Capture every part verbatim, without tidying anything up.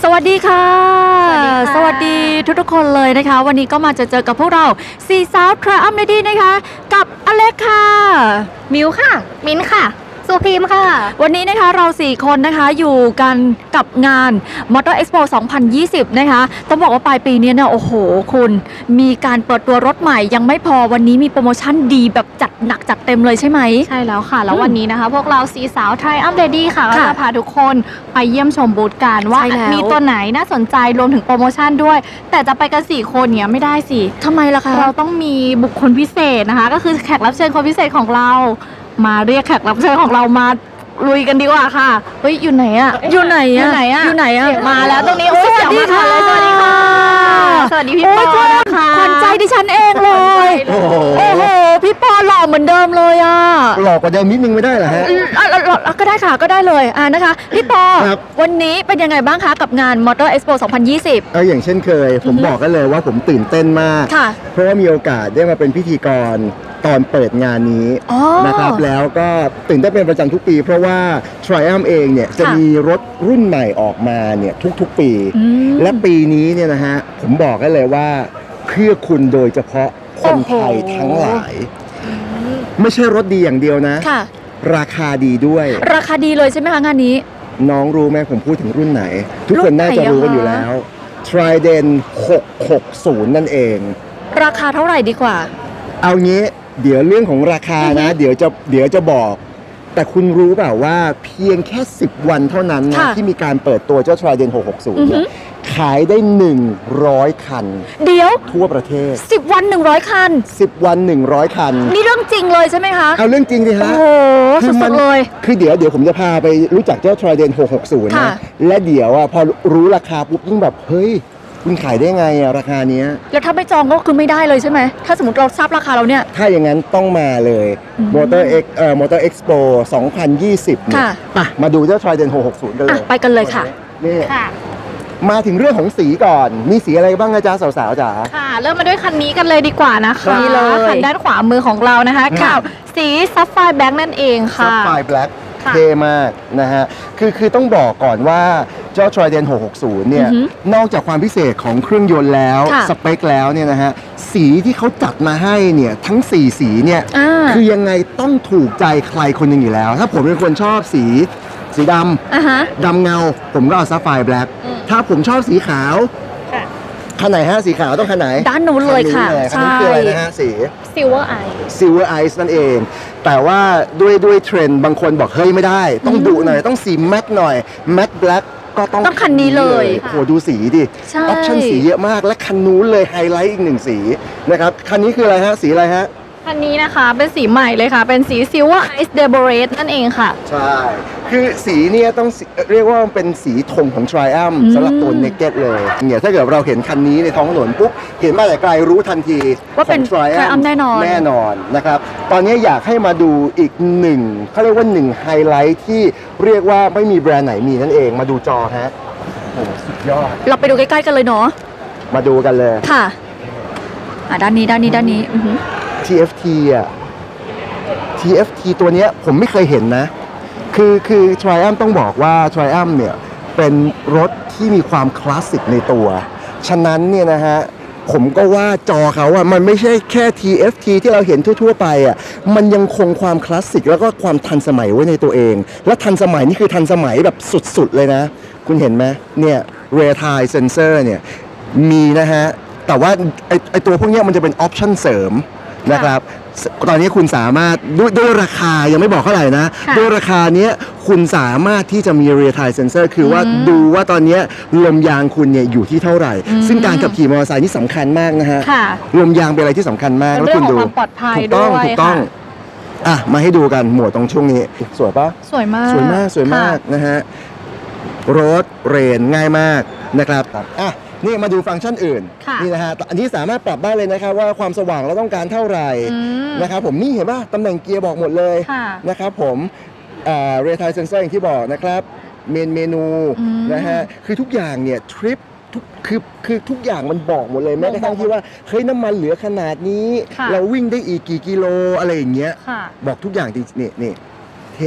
วัสดีค่ะสวัสดีทุกๆคนเลยนะคะวันนี้ก็มาจะเจอกับพวกเราสี่สาวทรอัมเลดี้นะคะกับอเล็กค่ะมิวค่ะมิ้นค่ะสุพีมค่ะวันนี้นะคะเราสี่คนนะคะอยู่กันกับงาน Motor Expo สองพันยี่สิบนะคะต้องบอกว่าปลายปีนี้เนี่ยโอ้โหคุณมีการเปิดตัวรถใหม่ยังไม่พอวันนี้มีโปรโมชั่นดีแบบจัดหนักจัดเต็มเลยใช่ไหมใช่แล้วค่ะแล้ววันนี้นะคะพวกเราสี่สาว Triumph Lady ค่ะก็จะพาทุกคนไปเยี่ยมชมบูธกันว่ามีตัวไหนน่าสนใจรวมถึงโปรโมชั่นด้วยแต่จะไปกันสี่คนเนี่ยไม่ได้สิทำไมล่ะคะเราต้องมีบุคคลพิเศษนะคะก็คือแขกรับเชิญคนพิเศษของเรามาเรียกแขกรับเชิญของเรามาลุยกันดีกว่าค่ะเฮ้ยอยู่ไหนอะอยู่ไหนอะอยู่ไหนอะอยู่ไหนอะมาแล้วตรงนี้โอ้ยสวัสดีค่ะสวัสดีค่ะสวัสดีพี่ปอนะคะขวัญใจดิฉันเองเลยโอ้โหพี่ปอหล่อเหมือนเดิมเลยอะหล่อกว่าเดิมนิดนึงไม่ได้เหรอฮะก็ได้ค่ะก็ได้เลยอ่านะคะพี่ปอวันนี้เป็นยังไงบ้างคะกับงาน Motor Expo สองพันยี่สิบก็อย่างเช่นเคยผมบอกกันเลยว่าผมตื่นเต้นมากเพราะว่ามีโอกาสได้มาเป็นพิธีกรตอนเปิดงานนี้นะครับแล้วก็ตื่นเต้นเป็นประจำทุกปีเพราะว่า Triumph เองเนี่ยจะมีรถรุ่นใหม่ออกมาเนี่ยทุกๆปีและปีนี้เนี่ยนะฮะผมบอกกันเลยว่าเพื่อคุณโดยเฉพาะคนไทยทั้งหลายไม่ใช่รถดีอย่างเดียวนะราคาดีด้วยราคาดีเลยใช่ไหมคะงานนี้น้องรู้ไหมผมพูดถึงรุ่นไหนทุกคนน่าจะรู้กันอยู่แล้ว Trident หกหกศูนย์นั่นเองราคาเท่าไหร่ดีกว่าเอางี้เดี๋ยวเรื่องของราคานะเดี๋ยวจะเดี๋ยวจะบอกแต่คุณรู้เปล่าว่าเพียงแค่สิบวันเท่านั้นนะที่มีการเปิดตัวเจ้า Trident หกหกศูนย์เนี่ยขายได้หนึ่งร้อยคันเดี๋ยวทั่วประเทศสิบวันหนึ่งร้อยคันสิบวันหนึ่งร้อยคันนี่เรื่องจริงเลยใช่ไหมคะเอาเรื่องจริงสิฮะโอ้โหสุดๆเลยคือเดี๋ยวเดี๋ยวผมจะพาไปรู้จักเจ้า Trident หกหกศูนย์นะและเดี๋ยวอ่ะพอรู้ราคาปุ๊บยิ่งแบบเฮ้ยคุณขายได้ไงอะราคาเนี้ยแล้วถ้าไม่จองก็คือไม่ได้เลยใช่ไหมถ้าสมมติเราทราบราคาเราเนี่ยถ้าอย่างนั้นต้องมาเลย Motor X เอ่อ Motor Expo สองพันยี่สิบเนี่ยไปมาดูเจ้า Trident หกหกศูนย์กันเลยไปกันเลยค่ะนี่มาถึงเรื่องของสีก่อนมีสีอะไรบ้างนะจ๊ะสาวๆจ๋าค่ะเริ่มมาด้วยคันนี้กันเลยดีกว่านะคะนี่เลยคันด้านขวามือของเรานะคะกับสีซัฟไฟร์แบล็กนั่นเองค่ะซัฟไฟร์แบล็กเท่มากนะฮะคือคือต้องบอกก่อนว่าเจ้า Trident หกหกศูนย์เนี่ยนอกจากความพิเศษของเครื่องยนต์แล้วสเปคแล้วเนี่ยนะฮะสีที่เขาจัดมาให้เนี่ยทั้งสี่สีเนี่ยคือยังไงต้องถูกใจใครคนหนึ่งอยู่แล้วถ้าผมเป็นคนชอบสีสีดำดำเงาผมก็เอาซัฟไฟร์แบล็กถ้าผมชอบสีขาวคันไหนฮะสีขาวต้องคันไหนด้านนู้นเลยค่ะคันนู้นคืออะไรนะฮะสี Silver Ice Silver Ice นั่นเองแต่ว่าด้วยด้วยเทรนด์บางคนบอกเฮ้ยไม่ได้ต้องดุหน่อยต้องสีแมทหน่อยแมทแบล็กก็ต้องต้องคันนี้เลยโอ้ดูสีดิออปชั่นสีเยอะมากและคันนู้นเลยไฮไลท์อีกหนึ่งสีนะครับคันนี้คืออะไรฮะสีอะไรฮะคันนี้นะคะเป็นสีใหม่เลยค่ะเป็นสี Silver Ice Deborate นั่นเองค่ะใช่คือสีเนี่ยต้องเรียกว่าเป็นสีธงของ Triumph สำหรับตัว Naked เลยเนี่ยถ้าเกิดเราเห็นคันนี้ในท้องถนนปุ๊บเห็นมาแต่ไกลรู้ทันทีว่าเป็น Triumph แน่นอนแน่นอนนะครับตอนนี้อยากให้มาดูอีกหนึ่งเขาเรียกว่าหนึ่งไฮไลท์ที่เรียกว่าไม่มีแบรนด์ไหนมีนั่นเองมาดูจอฮะโอ้สุดยอดเราไปดูใกล้ๆกันเลยเนาะมาดูกันเลยค่ะอ่ะด้านนี้ด้านนี้ด้านนี้ที เอฟ ที อ่ะ ที เอฟ ที ตัวเนี้ยผมไม่เคยเห็นนะคือคือ Triumph ต้องบอกว่า Triumph เนี่ยเป็นรถที่มีความคลาสสิกในตัวฉะนั้นเนี่ยนะฮะผมก็ว่าจอเขาอ่ะมันไม่ใช่แค่ ที เอฟ ที ที่เราเห็นทั่วๆไปอ่ะมันยังคงความคลาสสิกแล้วก็ความทันสมัยไว้ในตัวเองและทันสมัยนี่คือทันสมัยแบบสุดๆเลยนะคุณเห็นไหมเนี่ย Rear Tire Sensor เนี่ยมีนะฮะแต่ว่าไอไอตัวพวกนี้มันจะเป็นออปชั่นเสริมนะครับตอนนี้คุณสามารถด้วยด้วยราคายังไม่บอกเท่าไหร่นะด้วยราคาเนี้ยคุณสามารถที่จะมี Rear Tire Sensor คือว่าดูว่าตอนนี้ลมยางคุณเนี่ยอยู่ที่เท่าไหร่ซึ่งการขับขี่มอเตอร์ไซค์นี่สำคัญมากนะฮะลมยางเป็นอะไรที่สำคัญมากแล้วคุณดูถูกต้องถูกต้องอ่ะมาให้ดูกันหมวดตรงช่วงนี้สวยปะสวยมากสวยมากสวยมากนะฮะรถเรนง่ายมากนะครับอ่ะนี่มาดูฟังก์ชันอื่นนี่นะฮะอันนี้สามารถปรับได้เลยนะครับว่าความสว่างเราต้องการเท่าไหร่นะครับผมนี่เห็นป่ะตำแหน่งเกียร์บอกหมดเลยนะครับผมเรทายเซนเซอร์อย่างที่บอกนะครับเมนเมนูนะฮะคือทุกอย่างเนี่ยทริปทุกคือคือทุกอย่างมันบอกหมดเลยแม้กระทั่งที่ว่าเฮ้ยน้ำมันเหลือขนาดนี้เราวิ่งได้อีกกี่กิโลอะไรอย่างเงี้ยบอกทุกอย่างจริงนี่นี่เท่ป่ะ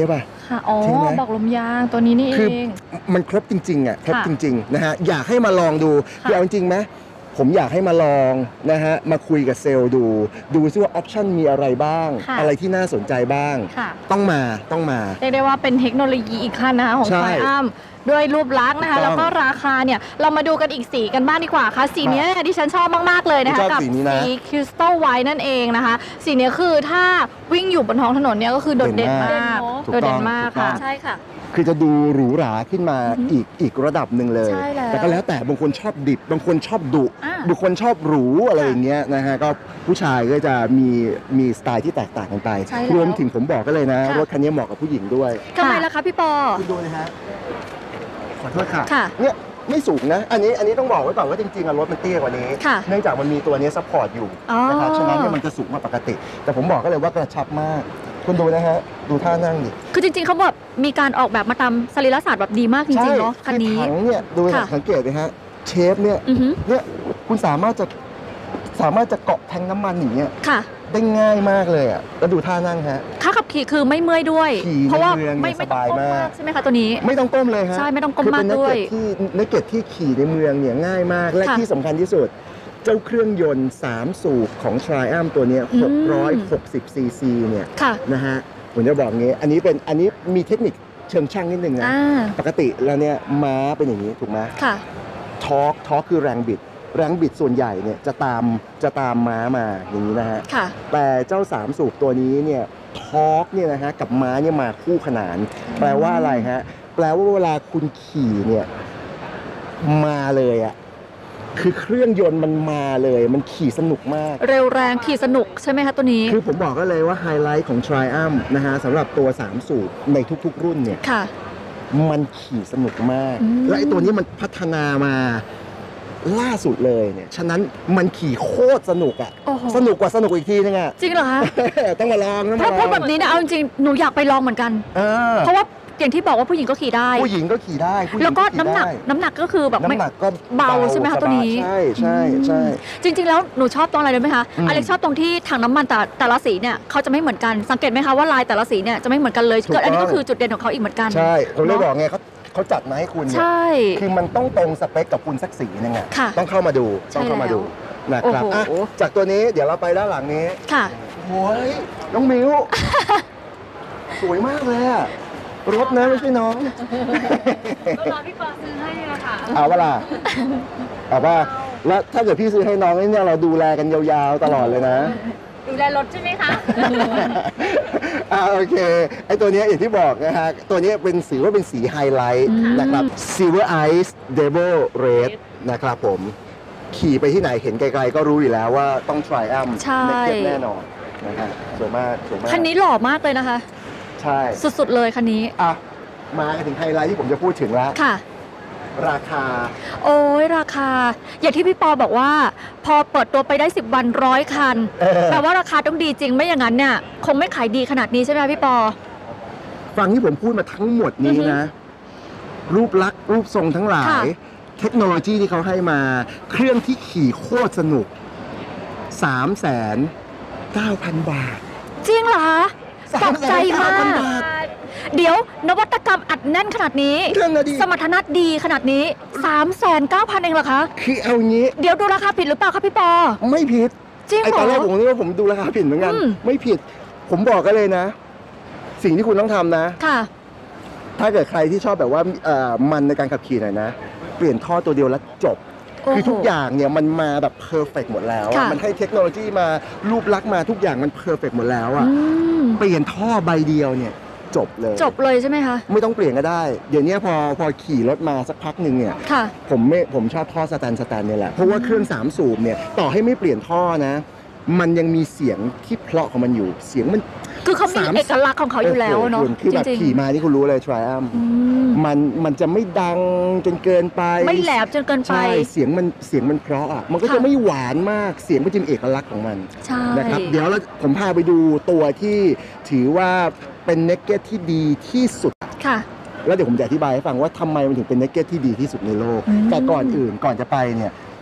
ค่ะอ๋อใช่ไหมบอกลมยางตัวนี้นี่เอคือง มันครบจริงๆอ่ะครบค่ะจริงๆนะฮะอยากให้มาลองดูค่ะคือเอาจริงไหมผมอยากให้มาลองนะฮะมาคุยกับเซลล์ดู ดูซิว่าออปชันมีอะไรบ้างค่ะอะไรที่น่าสนใจบ้างค่ะต้องมาต้องมาเรียกได้ว่าเป็นเทคโนโลยีอีกขั้นนะคะของใช่ไทรอัมด้วยรูปลักษณ์นะคะถูกต้องแล้วก็ราคาเนี่ยเรามาดูกันอีกสีกันบ้างดีกว่าค่ะสีเนี้ยเนี่ยที่ฉันชอบมากๆเลยนะคะชอบกัสีนี้นะสีคริสตัลไวท์นั่นเองนะคะสีเนี้ยคือถ้าวิ่งอยู่บนท้องถนนเนี่ยก็คือโดดเด่นมากถูกโดดต้เด่องนมากถูกต้อค่ะงใช่ค่ะคือจะดูหรูหราขึ้นมาอีกอีกระดับหนึ่งเลยใช่แล้วแต่ก็แล้วแต่บางคนชอบดิบบางคนชอบดุอ่าบางคนชอบหรูอะไรอย่างเงี้ยนะฮะก็ผู้ชายก็จะมีมีสไตล์ที่แตกต่างกันไปใช่แล้วรวมถึงผมบอกก็เลยนะค่ะรถคันนี้เหมาะกับผู้หญิงด้วยทำไมล่ะคะพี่ปอคุณดูนะฮะขอโทษค่ะค่ะเนี่ยไม่สูงนะ อันนี้อันนี้ต้องบอกไว้ก่อนว่าจริงๆอะรถมันเตี้ยกว่านี้ค่ะเนื่องจากมันมีตัวนี้ซัพพอร์ตอยู่อ๋อนะครับฉะนั้นเนี่ยมันจะสูงกว่าปกติ แต่ผมบอกก็เลยว่ากระชับมาก คุณดูนะฮะดูท่านั่งดิคือจริงๆเขาแบบมีการออกแบบมาตามสรีรศาสตร์แบบดีมากจริงๆเนาะคันนี้อถังเนี่ยดูค่ะสังเกตนะฮะเชฟเนี่ยอือฮึเนี่ยคุณสามารถจะสามารถจะเกาะแทงน้ำมันอย่างเงี้ยค่ะได้ง่ายมากเลยอ่ะแล้วดูท่านั่งฮะค่าขับขี่คือไม่เมื่อยด้วยขี่เพราะว่าในเมืองไม่เนี่ยไม่สบายต้องก้มากใช่ไหมคะตัวนี้ไม่ต้องก้มเลยฮะใช่ไม่ต้องก้มมากคือเป็นนัด้วยเก็ตที่นักเก็ตที่ขี่ในเมืองเนี่ยง่ายมากและค่ะที่สำคัญที่สุด เจ้าเครื่องยนต์สามสูบของ Triumph ตัวเนี้ยอืมหกร้อยหกสิบซีซีเนี่ยค่ะนะฮะผมจะบอกงี้อันนี้เป็นอันนี้มีเทคนิคเชิงช่างนิดนึงนะอ่าปกติแล้วเนี่ยม้าเป็นอย่างนี้ถูกไหมค่ะทอร์กทอร์กคือแรงบิด แรงบิดส่วนใหญ่เนี่ยจะตามจะตามม้ามาอย่างนี้นะฮะค่ะแต่เจ้าสามสูบตัวนี้เนี่ยทอร์กเนี่ยนะฮะกับม้าเนี่ยมาคู่ขนาน แปลว่าอะไรฮะ แปลว่าเวลาคุณขี่เนี่ยมาเลยอะคือเครื่องยนต์มันมาเลย มันขี่สนุกมากเร็วแรงขี่สนุกใช่ไหมคะตัวนี้คือผมบอกก็เลยว่าไฮไลท์ของ Triumph นะฮะสำหรับตัวสามสูบในทุกๆรุ่นเนี่ยค่ะมันขี่สนุกมากอืมและไอ้ตัวนี้มันพัฒนามาล่าสุดเลยเนี่ย ฉะนั้นมันขี่โคตรสนุกอะโอ้โหสนุกกว่าสนุกอีกทีนึงอะจริงเหรอคะต้องมาลองต้องถ้ามาลพูอดงแบบนี้นะเอาจริงๆหนูอยากไปลองเหมือนกันเออเพราะว่าอย่างที่บอกว่าผู้หญิงก็ขี่ได้ผู้หญิงก็ขี่ได้ผู้หญิงแล้วก็ขี่น้ำหนักได้น้ำหนักก็คือแบบไม่น้ำหนักก็เบาใช่ไหมคะตัวนี้ใช่ใช่ใช่จริง ๆ แล้วหนูชอบตรงอะไรรู้ไหมคะอืมอเล็กชอบตรงที่ถังน้ำมันแต่แต่ละสีเนี่ยเขาจะไม่เหมือนกันสังเกตไหมคะว่าลายแต่ละสีเนี่ยจะไม่เหมือนกันเลยถูกเกิดอันนี้ต้องก็คือจุดเด่นของเขาอีกเหมือนกันใช่ผมเลยเนอะบอกไงเขาเขาจัดมาให้คุณเนี่ยใช่คือมันต้องตรงสเปคกับคุณสักสีนึงอะค่ะต้องเข้ามาดูใช่ต้องเข้ามาดูนะครับโอ้โหอ่ะจากตัวนี้เดี๋ยวเราไปด้านหลังนี้ค่ะโอ้ยน้องมิว สวยมากเลยอะรถนะไม่ใช่น้องก็รอพี่ปอซื้อให้ละค่ะเอาเวลาเอาว่าแล้วถ้าเกิดพี่ซื้อให้น้องเนี่ยเราดูแลกันยาวๆตลอดเลยนะดูแลรถใช่ไหมคะอ่าโอเคไอตัวเนี้ยอย่างที่บอกนะฮะตัวเนี้ยเป็นสีว่าเป็นสีไฮไลท์นะครับ Silver Ice Devil Red นะครับผมขี่ไปที่ไหนเห็นไกลๆก็รู้อยู่แล้วว่าต้อง Triumph ใช่ Naked แน่นอนนะฮะสวยมากสวยมากคันนี้หล่อมากเลยนะคะใช่สุดๆเลยคันนี้อ่ะมากันถึงไฮไลท์ที่ผมจะพูดถึงแล้วค่ะราคาโอ้ยราคา อย่างที่พี่ปอบอกว่า พอเปิดตัวไปได้สิบวันร้อยคันเออแปลว่าราคาต้องดีจริงไม่อย่างนั้นเนี่ยคงไม่ขายดีขนาดนี้ใช่ไหมคะพี่ปอฟังที่ผมพูดมาทั้งหมดนี้นะ รูปลักษณ์รูปทรงทั้งหลาค่ะย เทคโนโลยีที่เขาให้มา เครื่องที่ขี่โคตรสนุก สามแสนเก้าพัน บาทจริงเหรอคะตกใจมากสามแสนเก้าพันบาทเดี๋ยวนวัตกรรมอัดแน่นขนาดนี้เครื่องอะดีสมรรถนะดีขนาดนี้ สามแสนเก้าพัน เองเหรอคะคือเอางี้เดี๋ยวดูราคาผิดหรือเปล่าคะพี่ปอไม่ผิดจริงไอเหรตออนแรกผมนึกว่าผมดูราคาผิดเหมือนกันอืมไม่ผิด ผมบอกกันเลยนะ สิ่งที่คุณต้องทำนะค่ะถ้าเกิดใครที่ชอบแบบว่าเอ่อมันในการขับขี่หน่อยนะ เปลี่ยนท่อตัวเดียวแล้วจบโอ้โหคือทุกอย่างเนี่ยมันมาแบบเพอร์เฟกหมดแล้วอะค่ะมันให้เทคโนโลยีมารูปลักษณ์มาทุกอย่างมันเพอร์เฟกหมดแล้วอ่ะอืมเปลี่ยนท่อใบเดียวเนี่ยจบเลยจบเลยใช่ไหมคะไม่ต้องเปลี่ยนก็ได้ เดี๋ยวนี้พอพอขี่รถมาสักพักหนึ่งเนี่ยค่ะผมไม่ผมชอบท่อสแตนสแตนเนี่ยแหละเพราะว่าเครื่องสามสูบเนี่ยต่อให้ไม่เปลี่ยนท่อนะ มันยังมีเสียงที่เพราะของมันอยู่เสียงมันคือเขามีสามเอกลักษณ์ของเขาอยู่แล้วเนาะโโหคุณคือแบบจริงขี่มาที่คุณรู้เลย Triumph ๆอืมมันมันจะไม่ดังจนเกินไปไม่แหลมจนเกินไปใช่เสียงมันเสียงมันเพราะอ่ะมันก็ค่ะจะไม่หวานมากเสียงมันจะมีเอกลักษณ์ของมันใช่นะครับเดี๋ยวเราผมพาไปดูตัวที่ถือว่าเป็นเนกเก็ตที่ดีที่สุดค่ะแล้วเดี๋ยวผมจะอธิบายให้ฟังว่าทำไมมันถึงเป็นเนกเก็ตที่ดีที่สุดในโลกอืมแต่ก่อนอื่นก่อนจะไปเนี่ย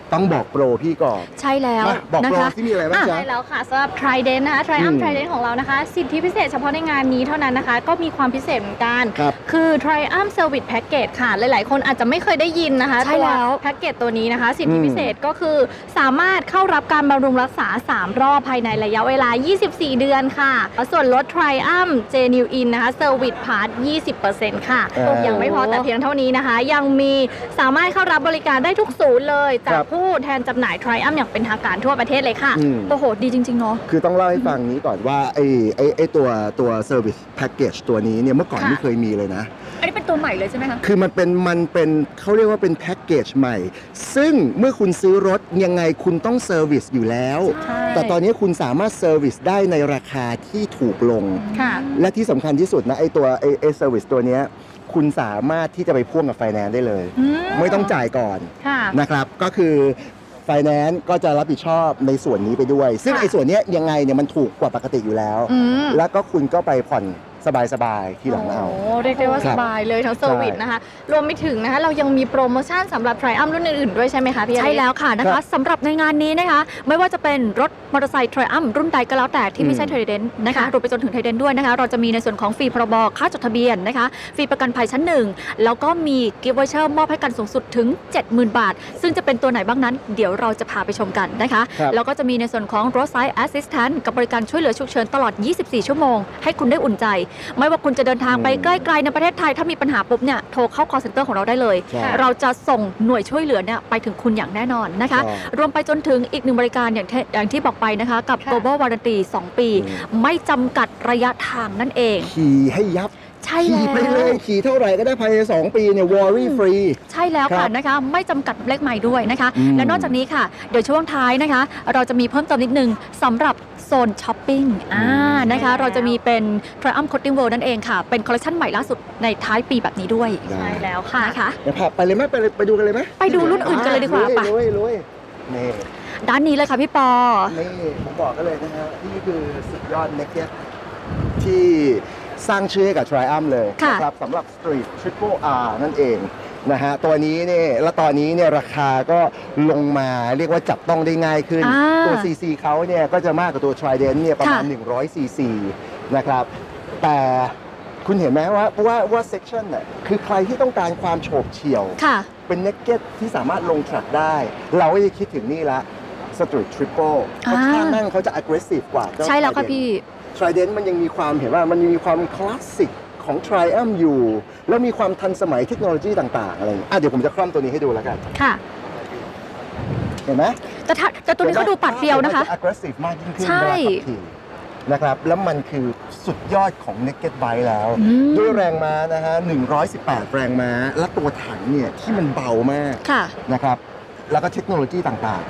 ต้องบอกโปรพี่ก่อนใช่แล้วมาบอกนะโปรคะที่มีอะไรบ้างจ๊ะใช่แล้วค่ะสำหรับ Trident นะคะอื Triumph ม Trident ของเรานะคะ สิทธิพิเศษเฉพาะในงานนี้เท่านั้นนะคะ ก็มีความพิเศษเหมือนกันครับคือ Triumph Service Package ค่ะ หลายๆ คนอาจจะไม่เคยได้ยินนะคะใช่แล้วแพ็กเกจตัวนี้นะคะ สิทธิอืมพิเศษก็คือสามารถเข้ารับการบำรุงรักษา สาม รอบภายในระยะเวลา ยี่สิบสี่ เดือนค่ะ ส่วนลด Triumph Genuine นะคะ Service Part ยี่สิบเปอร์เซ็นต์ ค่ะอ่ายัยังไม่พอแต่เพียงเท่านี้นะคะ ยังมีสามารถเข้ารับบริการได้ทุกศูนย์เลย จาคกรับผู้แทนจำหน่าย Triumph อย่างเป็นทางการทั่วประเทศเลยค่ะอืมโอ้โห ดีจริง ๆ เนาะคือต้องเล่าให้ฟังนี้ก่อนว่าไอ้ไอ้ไอ้ตัวตัว Service Package ตัวนี้เนี่ยเมื่อก่อนค่ะไม่เคยมีเลยนะอันนี้เป็นตัวใหม่เลยใช่ไหมคะคือมันเป็นมันเป็นเขาเรียกว่าเป็นแพ็กเกจใหม่ ซึ่งเมื่อคุณซื้อรถยังไงคุณต้องเซอร์วิสอยู่แล้วใช่แต่ตอนนี้คุณสามารถเซอร์วิสได้ในราคาที่ถูกลงค่ะและที่สำคัญที่สุดนะไอ้ตัวไอ้ไอ้เซอร์วิสตัวเนี้ยคุณสามารถที่จะไปพ่วงกับไฟแนนซ์ได้เลยอืมไม่ต้องจ่ายก่อนค่ะนะครับ ก็คือไฟแนนซ์ก็จะรับผิดชอบในส่วนนี้ไปด้วย ซึ่งค่ะไอ้ส่วนเนี้ยยังไงเนี่ยมันถูกกว่าปกติอยู่แล้วอืมแล้วก็คุณก็ไปผ่อนสบายๆที่หลังเอาโอ้เรียกได้ว่าครัสบบายเลยทั้งเซอร์วิสใช่นะคะ รวมไปถึงนะคะ เรายังมีโปรโมชั่นสำหรับ Triumph รุ่นอื่นๆด้วยใช่ไหมคะพี่อเล็กใช่แล้วค่ะนะครัคะบสำหรับในงานนี้นะคะ ไม่ว่าจะเป็นรถมอเตอร์ไซค์ Triumph รุ่นใดก็แล้วแต่ที่ไม่ใช่อืม Trident นะคะค่ะรวมไปจนถึง Trident ด้วยนะคะ เราจะมีในส่วนของฟรีพรบค่าจดทะเบียนนะคะ ฟรีประกันภัยชั้นหนึ่งแล้วก็มีกิฟต์วอเชอร์มอบให้กันสูงสุดถึง เจ็ดหมื่น บาท ซึ่งจะเป็นตัวไหนบ้างนั้น เดี๋ยวเราจะพาไปชมกันนะคะครับแล้วก็จะมีในส่วนของ Roadside Assistant กับบริการช่วยเหลือฉุกเฉินตลอด ยี่สิบสี่ ชั่วโมง ให้คุณได้อุ่นใจ ไม่ว่าคุณจะเดินทางไปใกล้ๆในประเทศไทยถ้ามีปัญหาปุ๊บเนี่ยโทรเข้า call center ของเราได้เลยใช่เราจะส่งหน่วยช่วยเหลือเนี่ยไปถึงคุณอย่างแน่นอนนะคะใช่รวมไปจนถึงอีกหนึ่งบริการอย่างที่อย่างที่บอกไปนะคะ กับค่ะ global warranty สอง ปีอืมไม่จำกัดระยะทางนั่นเองขี่ให้ยับใช่แล้ขี่ไปเลวยขี่เท่าไหร่ก็ได้ภายในสองปีเนี่ยวอรี่ฟรีใช่แล้วครัค่ะบนะคะ ไม่จำกัดเลขใหม่ด้วยนะคะอืมและนอกจากนี้ค่ะ เดี๋ยวช่วงท้ายนะคะ เราจะมีเพิ่มเติมนิดนึงสำหรับโซนช้อปปิ้งอ่านะคะใช่แล้วเราจะมีเป็น Triumph Coating World นั่นเองค่ะ เป็นคอลเลคชันใหม่ล่าสุดในท้ายปีแบบนี้ด้วยได้ใช่แล้วค่ะนะคะเดี๋ยวพาไปเลยไหมไปเลยไปดูกันเลยไหมไปดูรุ่นอื่นกันเลยดีกว่าอ่ไปลุยลุยนี่ด้านนี้เลยค่ะพี่ปอนี่ผมบอกกันเลยนะฮะนี่คือสุดยอด Naked ที่สร้างชื่อให้กับ Triumph เลยค่ะนะครับสำหรับ Street Triple R นั่นเองนะฮะตัวนี้เนี่ยแล้วตอนนี้เนี่ยราคาก็ลงมาเรียกว่าจับต้องได้ง่ายขึ้นอ่าตัว ซี ซี เขาเนี่ยก็จะมากกว่าตัว Trident เนี่ยประมาณค่ะหนึ่งร้อย ซี ซี นะครับ แต่คุณเห็นไหมว่าว่าว่า section น่ะคือใครที่ต้องการความโฉบเฉี่ยวค่ะเป็น Naked ที่สามารถลง track ได้ เราก็จะคิดถึงนี่ละ Street Triple เพราะอ่าท่านั่งเขาจะ aggressive กว่าเจ้าใช่แล้วค่ะ Trident พี่ Trident มันยังมีความเห็นว่ามันยังมีความคลาสสิกของ Triumph อยู่ แล้วมีความทันสมัยเทคโนโลยีต่างๆอะไรอย่างเงี้ยอ่ะเดี๋ยวผมจะคล่อมตัวนี้ให้ดูแล้วกันค่ะเห็นไหมแต่ถ้าแต่ตัวนี้เขาดูปัดเปรียวนะคะมัจ aggressive มากยิ่งขึ้นใช่เวลาขับขี่นะครับ แล้วมันคือสุดยอดของ Naked Bike แล้วอืมด้วยแรงม้านะฮะหนึ่งร้อยสิบแปดแรงม้า และตัวถังเนี่ยที่มันเบามากค่ะนะครับ แล้วก็เทคโนโลยีต่าง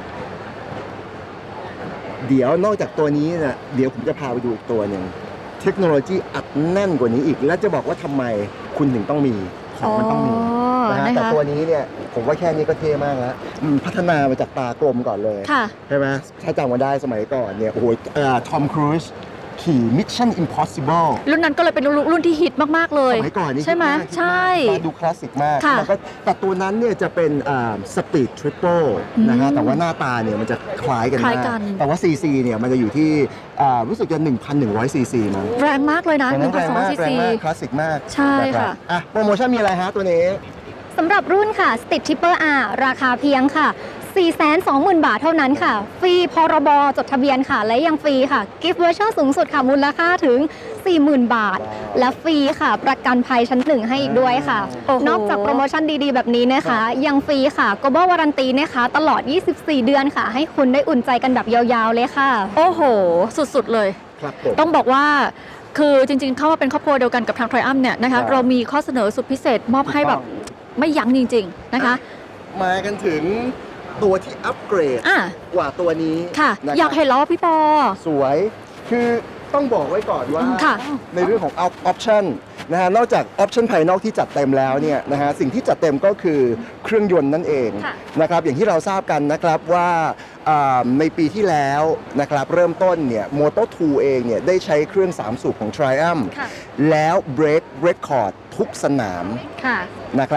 ๆ เดี๋ยวนอกจากตัวนี้นะเดี๋ยวผมจะพาไปดูอีกตัวหนึ่งเทคโนโลยีอัดแน่นกว่านี้อีก และจะบอกว่าทำไมคุณถึงต้องมีของมันต้องมีอ๋อนะฮะนะคะแต่ตัวนี้เนี่ยผมว่าแค่นี้ก็เท่มากแล้วอืมพัฒนามาจากตากลมก่อนเลยค่ะใช่ไหมถ้าจำมาได้สมัยก่อนเนี่ย โอ้โหทอมครูซขี่ Mission Impossible รุ่นนั้นก็เลยเป็นรุ่นที่ฮิตมากๆเลยสมัยก่อนนี่ใช่ไหมฮิตากใช่ฮิตมากดูคลาสสิกมากค่ะแล้วก็แต่ตัวนั้นเนี่ยจะเป็นสปีดทริปเปิลนะฮะอืมแต่ว่าหน้าตาเนี่ยมันจะคล้ายกันคล้ายมากกันแต่ว่า ซี ซี เนี่ยมันจะอยู่ที่อ่ารู้สึกจะ หนึ่งพันหนึ่งร้อย ซี ซี มั้งแรงมากเลยนะแรงหนึ่งพันแรงสองร้มาอยกซีแรงซีมากคลาสสิกมากใช่นรับค่ะอ่ะโปรโมชั่นมีอะไรฮะตัวนี้สำหรับรุ่นค่ะ Street Triple R ราคาเพียงค่ะ สี่แสนสองหมื่น บาทเท่านั้นค่ะ ฟรีพรบจดทะเบียนค่ะ และยังฟรีค่ะ กิฟต์วอเชอร์สูงสุดค่ะ มูลค่าถึง สี่หมื่น บาทว้าวและฟรีค่ะ ประกันภัยชั้นหนึ่งให้อีกด้วยค่ะโอ้โหนอกจากโปรโมชั่นดีๆ แบบนี้นะคะ ยังฟรีค่ะ global warranty นะคะ ตลอด ยี่สิบสี่ เดือนค่ะ ให้คุณได้อุ่นใจกันแบบยาวๆเลยค่ะโอ้โห สุดๆเลยครับผมต้องบอกว่าคือจริงๆ เข้ามาเป็นครอบครัวเดียวกันกับทาง Triumph เนี่ยนะคะครับเรามีข้อเสนอสุดพิเศษมอบให้แบบไม่ยั้งจริงๆนะคะมากันถึงตัวที่อัปเกรดอ่ะกว่าตัวนี้ค่ะนะครับอยากเห็นแล้วพี่ปอสวย คือต้องบอกไว้ก่อนว่าค่ะในเรื่องของออปชั่นนะฮะ นอกจากออปชั่นภายนอกที่จัดเต็มแล้วเนี่ยนะฮะ สิ่งที่จัดเต็มก็คือเครื่องยนต์นั่นเองค่ะนะครับ อย่างที่เราทราบกันนะครับว่าอ่าในปีที่แล้วนะครับเริ่มต้นเนี่ย Moto ทูเองเนี่ยได้ใช้เครื่องสามสูบของ Triumph ค่ะแล้ว break record ทุกสนามค่ะนะครับ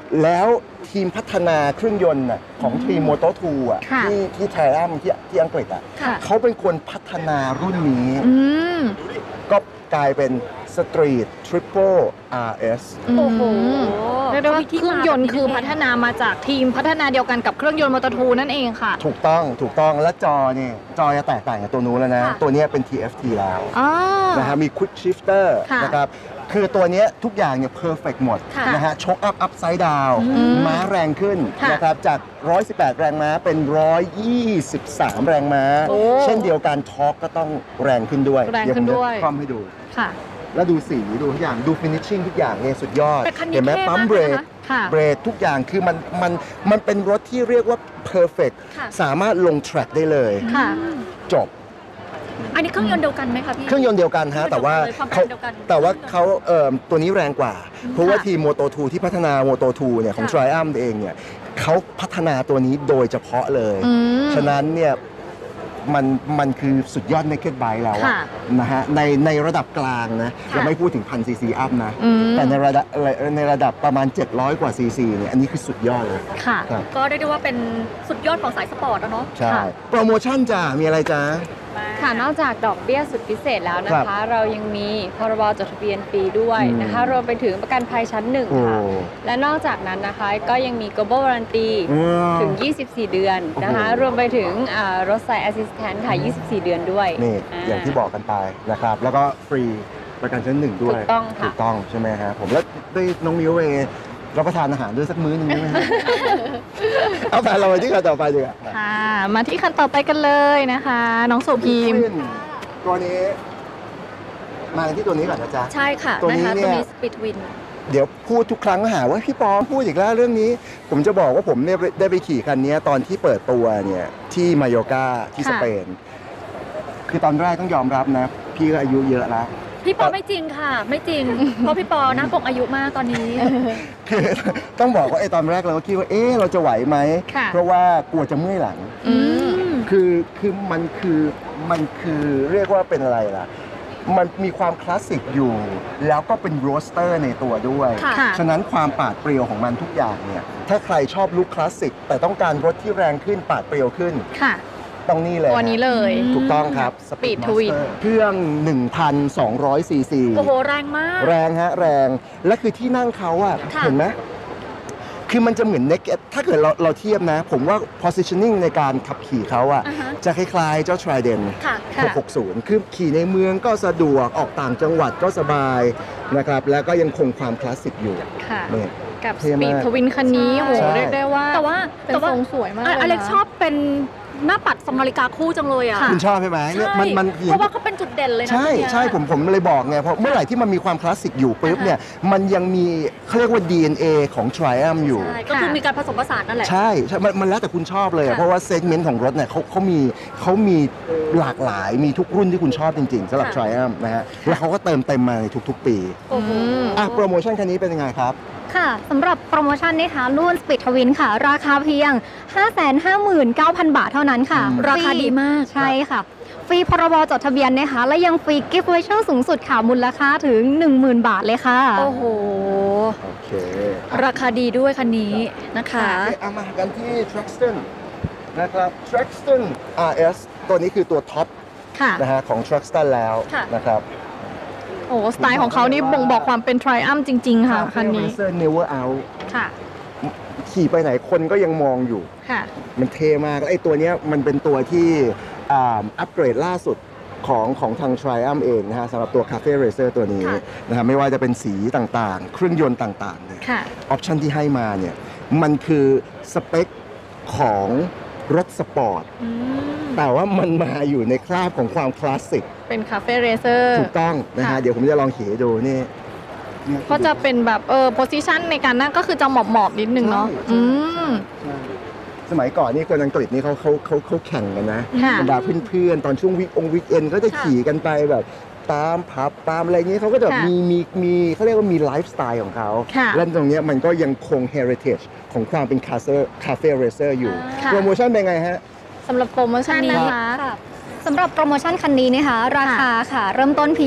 แล้วทีมพัฒนาเครื่องยนต์น่ะของทีม โมโต ทู อ่ะค่ะที่ที่ไทรอัมที่ที่อังกฤษอ่ะค่ะเขาเป็นคนพัฒนารุ่นนี้อืมก็กลายเป็น Street Triple อาร์ เอสโอ้โหเรียกได้ว่าเครื่องยนต์คือพัฒนามาจากทีมพัฒนาเดียวกันกับเครื่องยนต์มอเตอร์ทูนั่นเองค่ะถูกต้องถูกต้องและจอเนี่ยจอจะแตกต่างกับตัวนู้นแล้วนะค่ะตัวเนี้ยเป็น ที เอฟ ที แล้วอ๋อนะฮะมี Quick Shifter ค่ะนะครับคือตัวเนี้ยทุกอย่างเนี่ย perfect หมดค่ะนะฮะชกอัพอัพไซด์ดาวอืมม้าแรงขึ้นค่ะนะครับจาก หนึ่งร้อยสิบแปด แรงม้าเป็น หนึ่งร้อยยี่สิบสาม แรงม้าโอ้เช่นเดียวกันทอร์กก็ต้องแรงขึ้นด้วยแรงขึ้นด้วยเดี๋ผมจะคล่อมให้ดูค่ะแล้วดูสีดูทุกอย่างดู finishing ทุกอย่างเนี่ยสุดยอดแต่คันนี้เห็นไหมเท่ปั๊มมากเบรเลยกนะคะค่ะเบรกทุกอย่างคือมันมันมันเป็นรถที่เรียกว่า perfect ค่ะสามารถลง track ได้เลยค่ะจบอันนี้เครื่องยนต์เดียวกันไหมคะพี่เครื่องยนต์เดียวกันฮะแต่ว่าเครื่องยนต์เขาเดียวกันแต่ว่าเขาเอ่อตัวนี้แรงกว่า เพราะว่าค่ะทีม โมโต ทู ที่พัฒนา โมโต ทู เนี่ยของค่ะ Triumph เองเนี่ยเขาพัฒนาตัวนี้โดยเฉพาะเลยอืมฉะนั้นเนี่ยมันมันคือสุดยอด naked bike แล้วอะค่ะนะฮะในในระดับกลางนะค่ะเราไม่พูดถึงพันซีซีอัพนะอืมแต่ในระดับในระดับประมาณ เจ็ดร้อย กว่าซีซีเนี่ยอันนี้คือสุดยอดเลยค่ะครับก็เรียกได้ว่าเป็นสุดยอดของสายสปอร์ตแล้วเนาะใช่ค่ะโปรโมชั่นจ้ามีอะไรจ้าค่ะนอกจากดอกเบี้ยสุดพิเศษแล้วนะครัคะบเรายังมีพรบจดทะเบียนฟรีด้วยอืมนะคะรวมไปถึงประกันภัยชั้นหนึ่งโอ้ค่ะ และนอกจากนั้นนะคะก็ยังมี global warranty อืมถึง ยี่สิบสี่ เดือนนะคะโอ้โหรวมไปถึงอ่ารถไซแอสซิสแตนต์ค่ะ ยี่สิบสี่ เดือนด้วยนี่าอย่างที่บอกกันไปนะครับ แล้วก็ฟรีประกันชั้นหนึ่งด้วยถูกต้องค่ะถูกต้องใช่ไหมฮะผมแล้วได้น้องมิวเองรับประทานอาหารด้วยสักมื้อหนึงได้ไหมฮะ เอาแต่เราไปที่ข่าวต่อไปดีกว่าค่ะ มาที่คันต่อไปกันเลยนะคะ น้องโสพีมตัวนี้ มาที่ตัวนี้ก่อนนะจ๊ะใช่ค่ะตัวนี้นะคะเนี่ตัวย นี้สปีดวินเดี๋ยวพูดทุกครั้งหาว่าพี่ปอพูดอีกแล้วเรื่องนี้ ผมจะบอกว่าผมเนี่ยได้ไปขี่คันนี้ตอนที่เปิดตัวเนี่ยที่มายอร์กาที่สค่ะเปน คือตอนแรกต้องยอมรับนะ พี่ก็อายุเยอะแล้วพี่ปอไม่จริงค่ะ ไม่จริง เพราะพี่ปอหน้าปกอายุมากตอนนี้คือ ต้องบอกว่าไอ้ตอนแรกเราก็คิดว่าเอ๊ะเราจะไหวไหมค่ะเพราะว่ากลัวจะเมื่อยหลังอืมคือคือมันคือมันคือเรียกว่าเป็นอะไรล่ะ มันมีความคลาสสิกอยู่ แล้วก็เป็นโรสเตอร์ในตัวด้วยค่ะค่ะฉะนั้นความปาดเปรียวของมันทุกอย่างเนี่ย ถ้าใครชอบลุคคลาสสิกแต่ต้องการรถที่แรงขึ้นปาดเปรียวขึ้นค่ะต้องนี่เลยตัวนี้เลยถูกต้องครับ Speed Speedmaster Twin เครื่อง หนึ่งพันสองร้อย ซีซีโอ้โห แรงมากแรงฮะแรง และคือที่นั่งเขาอะค่ะเห็นไหมคือมันจะเหมือน naked ถ้าเกิดเราเราเทียบนะ ผมว่า positioning ในการขับขี่เขาอะอ่าฮะจะคล้ายๆเจ้า Trident ค่ะค่ะหกหกศูนย์คือขี่ในเมืองก็สะดวกออกต่างจังหวัดก็สบายนะครับ แล้วก็ยังคงความคลาสสิกอยู่ค่ะนี่กับเท่สมากปีดทวินคันนี้โอ้โหใช่เรียกได้ว่าแต่ว่าเป็นแต่ว่าทรงสวยมากอ่ะเลยอเล็กนะชอบเป็นหน้าปัดสมนาฬิกาคู่จังเลยอ่ะค่ะคุณชอบใช่ไหมเนี่ยมันมันเพราะว่าเขาเป็นจุดเด่นเลยนะใช่ตัวเนี้ยใช่ผมผมเลยบอกไงเพราะเมื่อไหร่ที่มันมีความคลาสสิกอยู่ปุ๊บอ่าฮะเนี่ยมันยังมีเขาเรียกว่า ดี เอ็น เอ ของ Triumph อยู่ใช่ก็คือมีการผสมผสานนั่นแหละใช่ใช่มันมันแล้วแต่คุณชอบเลยอะค่ะเพราะว่าเซกเมนต์ของรถเนี่ยเขาเขามีเขามีหลากหลายมีทุกรุ่นที่คุณชอบจริงๆสำหรับค่ะ Triumph นะฮะแล้วเขาก็เติมเต็มมาในทุกๆ ปีโอ้โหอ่ะโปรโมชั่นคันนี้เป็นยังไงครับค่ะสำหรับโปรโมชั่นนะคะรุ่น Speed Twin ค่ะ ราคาเพียง ห้าแสนห้าหมื่นเก้าพัน บาทเท่านั้นค่ะอืมราคาดีมากใช่ค่ะ ฟรีพรบจดทะเบียนนะคะ และยังฟรีกิฟต์วอเชอร์สูงสุดค่ะ มูลค่าถึง หนึ่งหมื่น บาทเลยค่ะโอ้โหโอเคราคาดีด้วยคันนี้นะคะโอเคเอามากันที่ Traxton นะครับ Traxton อาร์ เอส ตัวนี้คือตัวท็อปค่ะนะฮะของ Traxton แล้วค่ะนะครับโอ้สไตล์ของเขานี่บ่งบอกความเป็น Triumph จริง ๆ ค่ะ คันนี้ Racer Never Out ค่ะขี่ไปไหนคนก็ยังมองอยู่ค่ะมันเท่มากแล้วไอ้ตัวเนี้ยมันเป็นตัวที่อ่าอัปเกรดล่าสุดของของทาง Triumph เองนะฮะสำหรับตัว Cafe Racer ตัวนี้ค่ะนะฮะไม่ว่าจะเป็นสีต่างๆ เครื่องยนต์ต่างๆเนี่ยค่ะออปชันที่ให้มาเนี่ยมันคือสเปคของรถสปอร์ตอืมแต่ว่ามันมาอยู่ในคราบของความคลาสสิกเป็นคาเฟ่เรเซอร์ถูกต้องนะฮะค่ะเดี๋ยวผมจะลองขี่ให้ดูนี่นี่ก็จะเป็นแบบเออโพสิชันในการนั่งก็คือจะหมอบหมอบๆนิดนึงเนาะใช่อืมใช่สมัยก่อนนี่คนอังกฤษนี่เขาเขาเขาเขาแข่งกันนะค่ะบรรดาเพื่อนๆ ตอนช่วงวิกองวิกเอนก็จะค่ะขี่กันไปแบบตามผับตามอะไรเงี้ยเขาก็จะค่ะมีมีมีเขาเรียกว่ามีไลฟ์สไตล์ของเขาค่ะและตรงเนี้ยมันก็ยังคง heritage ของความเป็นคาเฟ่คาเฟ่เรเซอร์อยู่ค่ะโปรโมชั่นเป็นไงฮะสำหรับโปรโมชั่นนี้นะคะสำหรับโปรโมชั่นคันนี้นะคะ ราคาค่ะ เริ่มต้นเพียง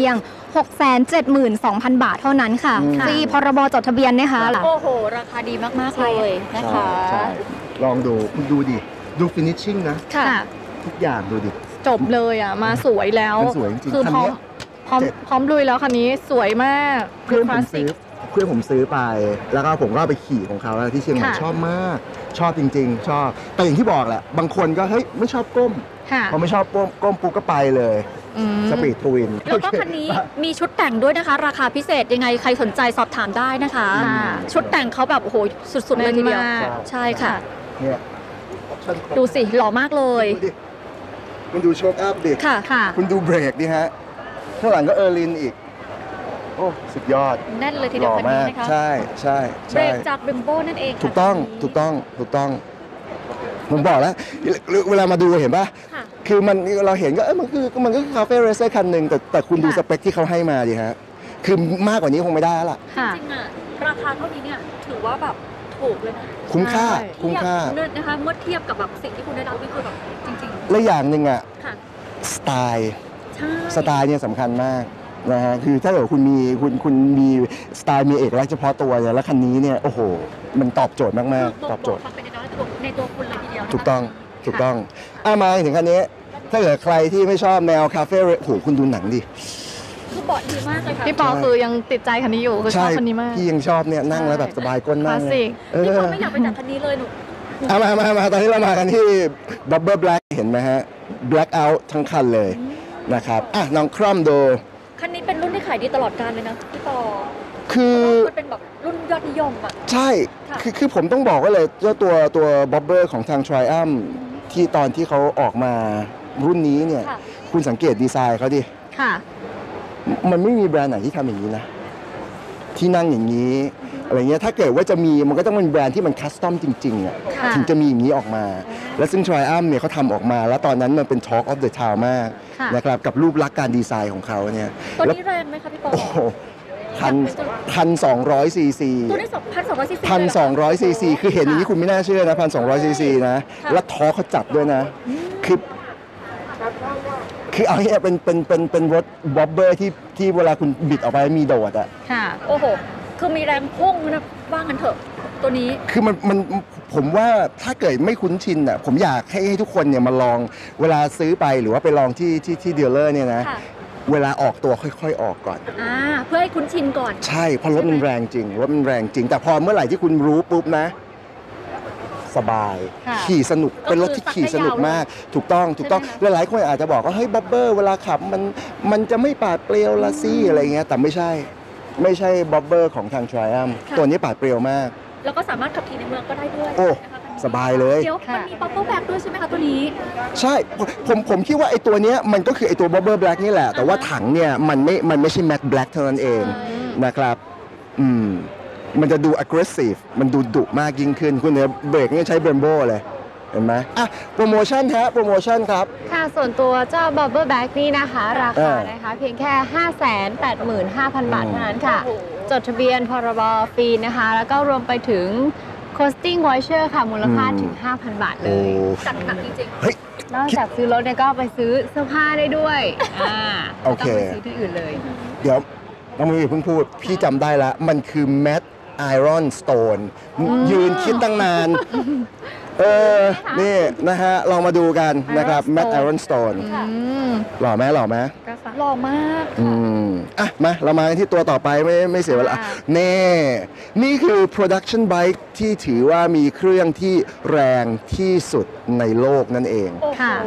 หกแสนเจ็ดหมื่นสองพัน บาทเท่านั้นค่ะอืมฟรีพรบจดทะเบียนนะคะโอ้โห ราคาดีมากๆเลยนะคะใช่ลองดูคุณดูดิ ดูฟินิชชิ่งนะค่ะทุกอย่างดูดิจบเลยอ่ะ มาสวยแล้วมันสวยจริงๆคือคันพร้อเนี้มยพร้อมเจ็ดพร้อมลุยแล้วคันนี้สวยมากเพื่อนคผลาม สสิซื้กอเพื่อนผมซื้อไป แล้วก็ผมก็เอาไปขี่ของเขาที่เชียงใหม่ค่ะชอบมาก ชอบจริง ๆ ชอบ แต่อย่างที่บอกแหละ บางคนก็เฮ้ยไม่ชอบก้มค่ะพอไม่ชอบก้มก้มปุ๊บก็ไปเลยอืมสปีดทวินแล้วก็คันนี้มีชุดแต่งด้วยนะคะ ราคาพิเศษยังไงใครสนใจสอบถามได้นะคะค่ะชุดแต่งเขาแบบโอ้โหสุดๆเลยทีเดียวแน่นมากใช่ค่ะเนี่ย option ครบดูสิหล่อมากเลยดูดิคุณดูโชคอัพดิค่ะค่ะคุณดูเบรกดิฮะ ข้างหลังก็เออร์ลินอีก โอ้ สุดยอดแน่นเลยทีหเดียวล่อคันนี้มากนะคะใช่ใช่เบรใช่กจากริมโบนั่นเองค่ะถูกต้องคันนี้ถูกต้อง ถูกต้อง ผมบอกแล้ว เวลามาดูเห็นปะค่ะคือมันเราเห็นก็เอ้ยมันคือมันก็คือคาเฟ่เรเซอร์คันหนึ่งแต่แต่คุณดูค่ะสเปคที่เขาให้มาดิฮะ คือมากกว่านี้คงไม่ได้แล้วล่ะค่ะจริงๆอะราคาเท่านี้เนี่ยถือว่าแบบถูกเลยนะคุ้มค่าใช่คุ้มค่าเทียบนะคะเมื่อเทียบกับแบบสิ่งที่คุณได้รับนี่คือแบบจริงและอย่างหนึ่งอะๆ ค่ะสไตล์ใช่สไตล์เนี่ยสำคัญมากนะฮะ คือถ้าเกิดคุณมีคุณคุณมีสไตล์มีเอกลักษณ์เฉพาะตัวเนี่ยแล้วคันนี้เนี่ย โอ้โห มันตอบโจทย์มากคือๆ ตอบโจทย์ความเป็นในตัวในตัวคุณเลยทีเดียวนะคะถูกต้อง ถูกต้องอ่ะมาถึงคันนี้ ถ้าเกิดใครที่ไม่ชอบแนวคาเฟ่โอ้โหคุณดูหนังดิคือเบาะดีมากเลยค่ะพี่ปอคือยังติดใจคันนี้อยู่คือชใช่อบคันนี้มากพี่ยังชอบเนี่ยนั่งแล้วแบบสบายก้นคนั่ลาง สสิกเอพี่อปอไม่อยากไปจากคันนี้เลยหนูเอามามามาตอนนี้เรามากันที่ Bubble Black เห็นไหมฮะ Black out ทั้งคันเลยนะครับอ่ะน้องคร่อมดูคันนี้เป็นรุ่นที่ขายดีตลอดกาลเลยนะพี่ปอคือมันเป็นแบบรุ่นยอดนิยมอ่ะใช่ค่ะคือคือผมต้องบอกไว้เลยเจ้าตัวตัว Bobber ของทาง Triumph ที่ตอนที่เขาออกมารุ่นนี้เนี่ยค่ะคุณสังเกตดีไซน์เขาดิค่ะมันไม่มีแบรนด์ไหนที่ทำอย่างนี้นะ ที่นั่งอย่างนี้อะไรเงี้ยถ้าเกิดว่าจะมีมันก็ต้องเป็นแบรนด์ที่มันคัสตอมจริงๆอ่ะค่ะถึงจะมีอย่างนี้ออกมา และซึ่ง Triumph เนี่ยเขาทำออกมา แล้วตอนนั้นมันเป็น Talk of the Town มากค่ะนะครับกับรูปลักษณ์การดีไซน์ของเขาเนี่ยตัวแล้วนี้แรงไหมคะพี่ปอโอ้โหพันพันสองร้อยซีซีตัวนี้สองพันสองร้อยซีซีพันสองร้อยซีซีคือเห็นอย่างนี้คุณไม่น่าเชื่อนะพันสองร้อยซีซีนะค่ะแล้วท้อเขาจัดด้วยนะ คือ คือเอางี้เป็นเป็นเป็นเป็นรถบ๊อบเบอร์ที่ที่เวลาคุณบิดออกไปมีโดดอ่ะค่ะโอ้โห คือมีแรงพุ่งนะว่างันเถอะ ตัวนี้คือมันมันผมว่าถ้าเกิดไม่คุ้นชินอ่ะผมอยากให้ให้ทุกคนเนี่ยมาลองเวลาซื้อไปหรือว่าไปลองที่ที่ที่ดีลเลอร์เนี่ยนะค่ะเวลาออกตัวค่อยๆออกก่อนอ่า เพื่อให้คุ้นชินก่อนใช่เพราะรถมันแรงจริงรถมันแรงจริง แต่พอเมื่อไหร่ที่คุณรู้ปุ๊บนะ สบายค่ะขี่สนุกก็เป็นรถที่ขี่สนุกมาก ถูกต้องถูกต้องใช่ไหมคะหลายๆคนอาจจะบอกว่าเฮ้ยบ๊อบเบอร์เวลาขับมันมันจะไม่ปาดเปรียวละซี่อะไรเงี้ยแต่ไม่ใช่ ไม่ใช่บ๊อบเบอร์ของทาง Triumph ตัวนี้ปาดเปรียวมากแล้วก็สามารถขับขี่ในเมืองก็ได้ด้วยโอ้นะคะสบายเลยเดี๋ยวมันมี bubble back ด้วยใช่ไหมคะตัวนี้ใช่ผมผมคิดว่าไอ้ตัวเนี้ยมันก็คือไอ้ตัวบ๊อบเบอร์แบล็กนี่แหละ แต่ว่าถังเนี่ยมันไม่มันไม่ใช่แม็กแบล็กเท่านั้นเองนะครับอืมมันจะดู aggressive มันดูดุมากยิ่งขึ้น คุณเนี่ยเบรกนี่ใช้เบรมโบเลย เห็นไหมอ่ะโปรโมชั่นฮะโปรโมชั่นครับค่ะส่วนตัวเจ้า Bubble Bag นี่นะคะ ราเอคาอนะคะ เพียงแค่ ห้าแสนแปดหมื่นห้าพัน บาทอืมเท่านั้นค่ะโอ้โหจดทะเบียนพรบฟรีนะคะ แล้วก็รวมไปถึง costing voucher ค่ะ มูลค่าถึง ห้าพัน บาทเลโอ้ยจัดหนักจริงเฮ้ยนอกจากซื้อรถเนี่ยก็ไปซื้อเสื้อผ้าได้ด้วยอ่าโอเคไม่ต้องไปซื้อที่อื่นเลยเดี๋ยวน้องมือเพิ่งพูด พี่จำได้ละมันคือแมทไอรอนสโตนยืนคิดตั้งนาน เออ นี่นะฮะ ลองมาดูกันนะครับแมทไอรอนสโตนค่ะอืมหล่อไหมหล่อไหมก็สักๆ หล่อมากอืมอ่ะ มา เรามากันที่ตัวต่อไปไม่ไม่เสียเวลาค่ะเน่นี่คือ production bike ที่ถือว่ามีเครื่องที่แรงที่สุดในโลกนั่นเองโอ้โหค่ะ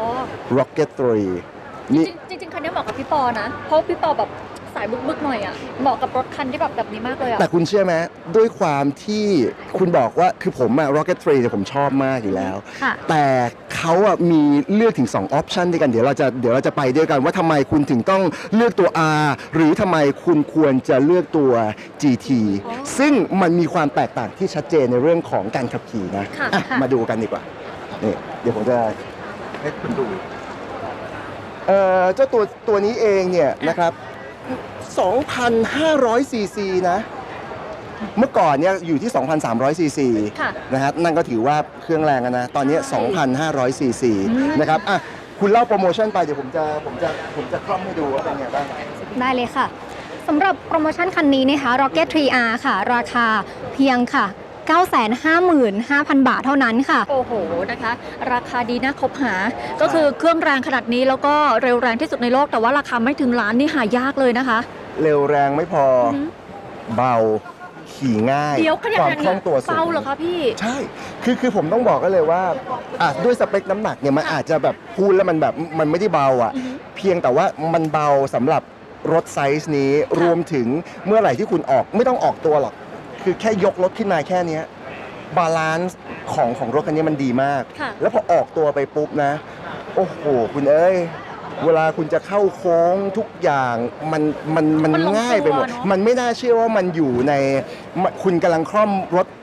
Rocket ทรี นี่จริงๆจริงๆคันนี้เหมาะกับพี่ปอนะ เพราะพี่ปอแบบสายบึกๆหน่อยอ่ะ เหมาะกับรถคันที่แบบแบบนี้มากเลยอ่ะแต่คุณเชื่อไหมด้วยความที่คุณบอกว่าคือผมอะ Rocket ทรีเนี่ยผมชอบมากอยู่แล้วค่ะแต่เขาอะมีเลือกถึงสองออปชันด้วยกันเดี๋ยวเราจะเดี๋ยวเราจะไปด้วยกันว่าทำไมคุณถึงต้องเลือกตัว R หรือทำไมคุณควรจะเลือกตัว จี ทีอ๋อซึ่งมันมีความแตกต่างที่ชัดเจนในเรื่องของการขับขี่นะค่ะอ่ะค่ะมาดูกันดีกว่านี่เดี๋ยวผมจะให้คุณดูเอ่อเจ้าตัวตัวนี้เองเนี่ยนะครับ สองพันห้าร้อยซีซีนะ เมื่อก่อนเนี่ยอยู่ที่ สองพันสามร้อยซีซีค่ะนะครับนั่นก็ถือว่าเครื่องแรงอะนะ ตอนนี้ใช่สองพันห้าร้อยซีซีนะครับอ่ะคุณเล่าโปรโมชั่นไปเดี๋ยวผมจะผมจะผมจะคล่อมให้ดูว่าเป็นไงบ้างได้เลยค่ะสำหรับโปรโมชั่นคันนี้นะคะ Rocket ทรี อาร์ ค่ะ ราคาเพียงค่ะ เก้าแสนห้าหมื่นห้าพัน บาทเท่านั้นค่ะโอ้โหนะคะ ราคาดีน่าคบหา ก็คือเครื่องแรงขนาดนี้แล้วก็เร็วแรงที่สุดในโลกแต่ว่าราคาไม่ถึงล้านนี่หายากเลยนะคะเร็วแรงไม่พอออฮึเบาขี่ง่ายเดี๋ยวขนาดความนั้นคล่องตัวสูงเบาเหรอคะพี่ใช่ คือคือผมต้องบอกกันเลยว่าอ่ะด้วยสเปคน้ำหนักเนี่ยมันอาจจะแบบพูดแล้วมันแบบมันไม่ได้เบาอ่ะอือฮึเพียงแต่ว่ามันเบาสำหรับรถไซส์นี้ รวมถึงเมื่อไหร่ที่คุณออกไม่ต้องออกตัวหรอก คือแค่ยกรถขึ้นมาแค่เนี้ยบาลานซ์ของของรถคันนี้มันดีมากค่ะแล้วพอออกตัวไปปุ๊บนะ โอ้โห คุณเอ้ย เวลาคุณจะเข้าโค้งทุกอย่างมันมันมันมันลงตัวง่ายไปหมดเนอะมันไม่น่าเชื่อว่ามันอยู่ในมันคุณกำลังคล่อมรถ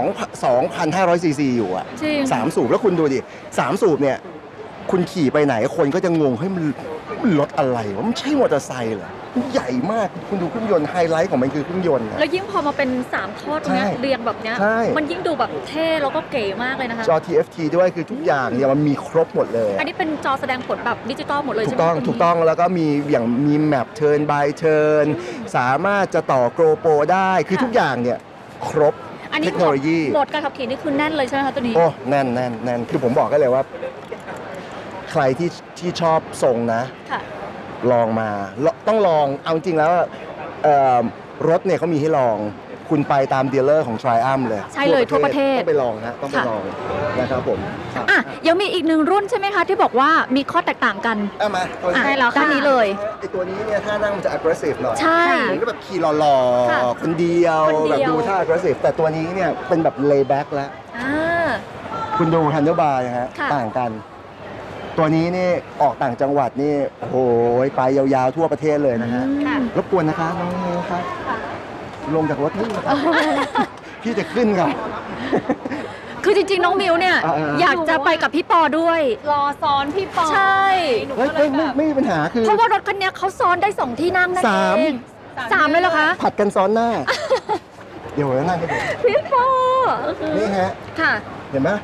2 2,500 ซีซีอยู่อะจริงสามสูบแล้วคุณดูดิสามสูบเนี่ย คุณขี่ไปไหนคนก็จะงงเฮ้ยมันมันรถอะไรวะมันใช่มอเตอร์ไซค์เหรอมันใหญ่มากคุณดูเครื่องยนต์ไฮไลท์ของมันคือเครื่องยนต์อะแล้วยิ่งพอมาเป็นสามทอดเนี้ยใช่เรียงแบบเนี้ยใช่มันยิ่งดูแบบเท่แล้วก็เก๋มากเลยนะคะจอ ที เอฟ ที ด้วยคือทุกอย่างเนี่ยมันมีครบหมดเลยอะอันนี้เป็นจอแสดงผลแบบดิจิตอลหมดเลยถูใช่กไหมต้องคะถูกต้องแล้วก็มีอย่างมีแมปเทิร์นบายเทิร์นสามารถจะต่อโกลโปรได้คือทุกอย่างเนี่ยครบอันนี้เทคโนโลยีโหมดการขับขี่นี่คือแน่นเลยใช่ไหมคะตัวนี้โอ้แน่นแน่นแน่นคือผมบอกกันเลยว่า ใครที่ที่ชอบทรงนะค่ะลองมาลต้องลองเอาจริงแล้วเอ่อรถเนี่ยเขามีให้ลอง คุณไปตามดีลเลอร์ของ Triumph เลยใช่เลยทั่วประเทศต้องไปลองฮะต้องไปค่ะลองนะครับผมครับอ่ะยังมีอีกหนึ่งรุ่นใช่ไหมคะ ที่บอกว่ามีข้อแตกต่างกันเอามาตัวอ่ะนี้ด้านนี้เลยไอตัวนี้เนี่ยท่านั่งมันจะ aggressive หน่อยใช่มันก็แบบขี่หล่อค่ะๆ คนเดียวคนเดียวแบบดูท่า aggressive แต่ตัวนี้เนี่ยเป็นแบบ lay back แล้วอ่าคุณดู handlebar นะฮะค่ะต่างกัน ตัวนี้นี่ออกต่างจังหวัดนี่โอ้โหไปยาวๆทั่วประเทศเลยนะฮะค่ะรบกวนนะคะน้องนิวครับลงจากรถนี่พี่จะขึ้นครับคือจริงๆ น้องมิวเนี่ยอ่าๆอยากจะไปกับพี่ปอด้วยรอซ้อนพี่ปอใช่หนูเฮ้ยก็เลไม่ยไม่แบบไม่มีปัญหาคือเพราะว่ารถคันเนี้ยเขาซ้อนได้สองที่นั่งนั่นสามเองสามเลยเหรอคะผัดกันซ้อนหน้า เดี๋ยวนั่งกันดูพี่ปอนี่ฮะค่ะเห็นไหม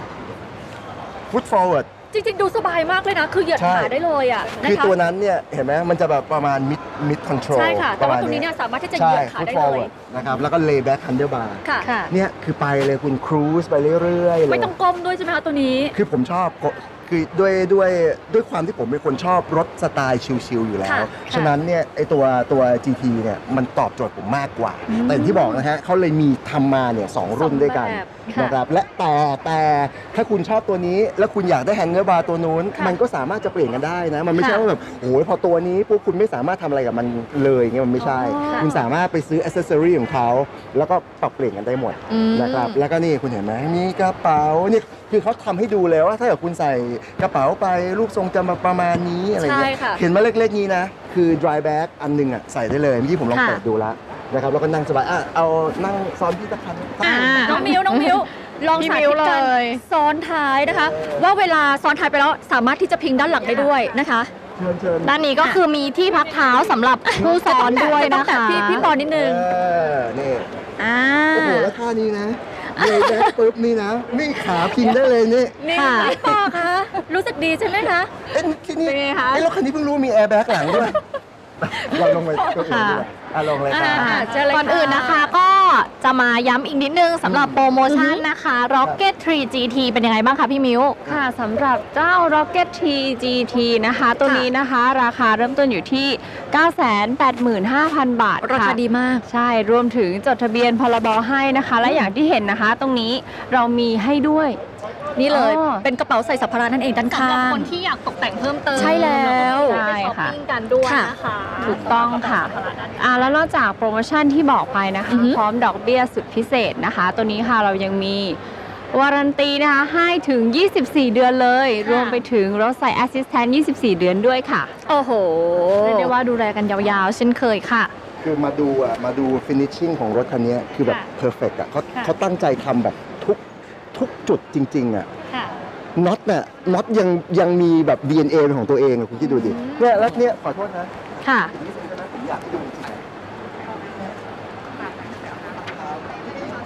foot forward จริงๆ ดูสบายมากเลยนะ คือเหยียดใช่ขาได้เลยอ่ะนะคือคะตัวนั้นเนี่ยเห็นไหมมันจะแบบประมาณ mid mid control ใช่ค่ะ แต่ว่าประมณตัวนี้เนี่ยสามารถที่จะเหใช่ยียดขา foot ได้เลย forward นะครับแล้วก็ lay back handlebar ค่ะค่ะเนี่ยคือไปเลยคุณครูซไปเรื่อยๆเลยไม่ต้องก้มด้วยใช่ไหมคะตัวนี้คือผมชอบคือด้วยด้วยด้วยความที่ผมเป็นคนชอบรถสไตล์ชิลๆอยู่แล้วค่ะฉะนั้นเนี่ยไอตัวตัว จี ที เนี่ยมันตอบโจทย์ผมมากกว่า แต่อย่างที่บอกนะฮะเขาเลยมีทำมาเนี่ยสองรุ่นด้วยกันสองแบบค่ะนะครับและแต่แต่ถ้าคุณชอบตัวนี้แล้วคุณอยากได้แฮนเดิลบาร์ตัวนู้นค่ะมันก็สามารถจะเปลี่ยนกันได้นะ มันไม่ใช่ค่ะว่าแบบโอ้ยพอตัวนี้ปุ๊บคุณไม่สามารถทำอะไรกับมันเลยเงี้ยมันไม่ใช่อ๋อคุณสามารถไปซื้ออ c เซสซอรี่ของเขาแล้วก็ปรับเปลี่ยนกันได้หมดอืมนะครับแล้วก็นี่คุณเห็นไหมมีกระเป๋านี่คือเขาทำให้ดูเลยว่าถ้าเกิดคุณใส่กระเป๋าไปรูปทรงจะมาประมาณนี้อะไรเงี้ยใช่ค่ะเห็นมาเล็กๆนี้นะ คือ dry bag อันหนึงอ่ะใส่ได้เลยเมื่อกี้ผมลองค่ะเปิดดูแล้วนะครับแล้วก็นั่งสบายอ่ะเอานั่งซ้อนพี่ตะคันอ่าน้องมิวน้องมิวลองพี่สามิธิวตกันเลยซ้อนท้ายนะคะ ว่าเวลาซ้อนท้ายไปแล้วสามารถที่จะพิงด้านหลังได้ด้วยนะคะเชิญเชิญด้านนี้ก็คือมีที่พักเท้าสำหรับผู้ซ้อนด้วยจะต้นะองแตคะพี่พี่ปอนิดนึงเออนี่อ่าโอ้โหแล้วท่านี้นะเลยแบ็คปุ๊บนี่นะนี่ขาพิงได้เลยนี่นี่ค่ะพี่ปอคะรู้สึกดีใช่ไหมคะเอ๊ะที่นี่เป็นไงคะไอ้รถคันนี้เพิ่งรู้มีแอร์แบ็กหลังด้วยเราลงไปก็อื่นดีกว่าอ่ะลงเลยครับอ่า เชิญเลยค่ะก่อนอื่นนะคะก็จะมาย้ำอีกนิดนึงสำหรับโปรโมชั่นนะคะ Rocket ทรี จี ที เป็นยังไงบ้างคะพี่มิวค่ะสำหรับเจ้า Rocket T จี ที นะคะ ตัวนี้นะคะ ราคาเริ่มต้นอยู่ที่ เก้าแสนแปดหมื่นห้าพัน บาทราคาค่ะดีมากใช่ รวมถึงจดทะเบียนพรบให้นะคะ และอย่างที่เห็นนะคะ ตรงนี้เรามีให้ด้วยนี่เลยอ๋อเป็นกระเป๋าใส่สัมภาระนั่นเองด้านสำข้าหรับงคนที่อยากตกแต่งเพิ่มเติมใช่แล้วก็ไปช้อปปิ้งกันด้วยนะคะถูกต้องค่ะอ่าแล้วนอกจากโปรโมชั่นที่บอกไปนะอืคะอฮึพร้อมดอกเบี้ยสุดพิเศษนะคะ ตัวนี้ค่ะเรายังมีวารันตีนะคะให้ถึง ยี่สิบสี่ เดือนเลย รวมไปถึงรถใส่ Assistant ยี่สิบสี่ เดือนด้วยค่ะโอ้โหเรียกได้ว่าดูแลกันยาวๆ เช่นเคยค่ะคือมาดูอ่ะมาดูฟินิชชิ่งของรถคันนี้คือแบบค่ะเพอร์เฟกต์อ่ะเขาค่ะเขาตั้งใจทำแบบทุกทุกจุดจริง ๆ อ่ะค่ะน็อตน่ะน็อตยังยังมีแบบ ดี เอ็น เอ เป็นของตัวเองอะคุณคิดดูดิเนี่ยแล้วเนี่ยขอโทษนะค่ะผมอยากให้ดูจริงๆ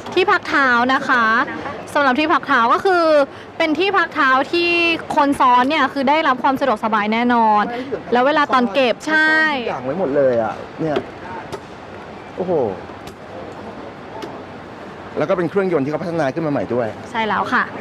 ที่พักเท้านะคะสำหรับที่พักเท้าก็คือเป็นที่พักเท้าที่คนซ้อนเนี่ยคือได้รับความสะดวกสบายแน่นอน แล้วเวลาตอนเก็บใช่ทุกอย่างไว้หมดเลยอ่ะเนี่ยโอ้โหแล้วก็เป็นเครื่องยนต์ที่เขาพัฒนาขึ้นมาใหม่ด้วยใช่แล้วค่ะ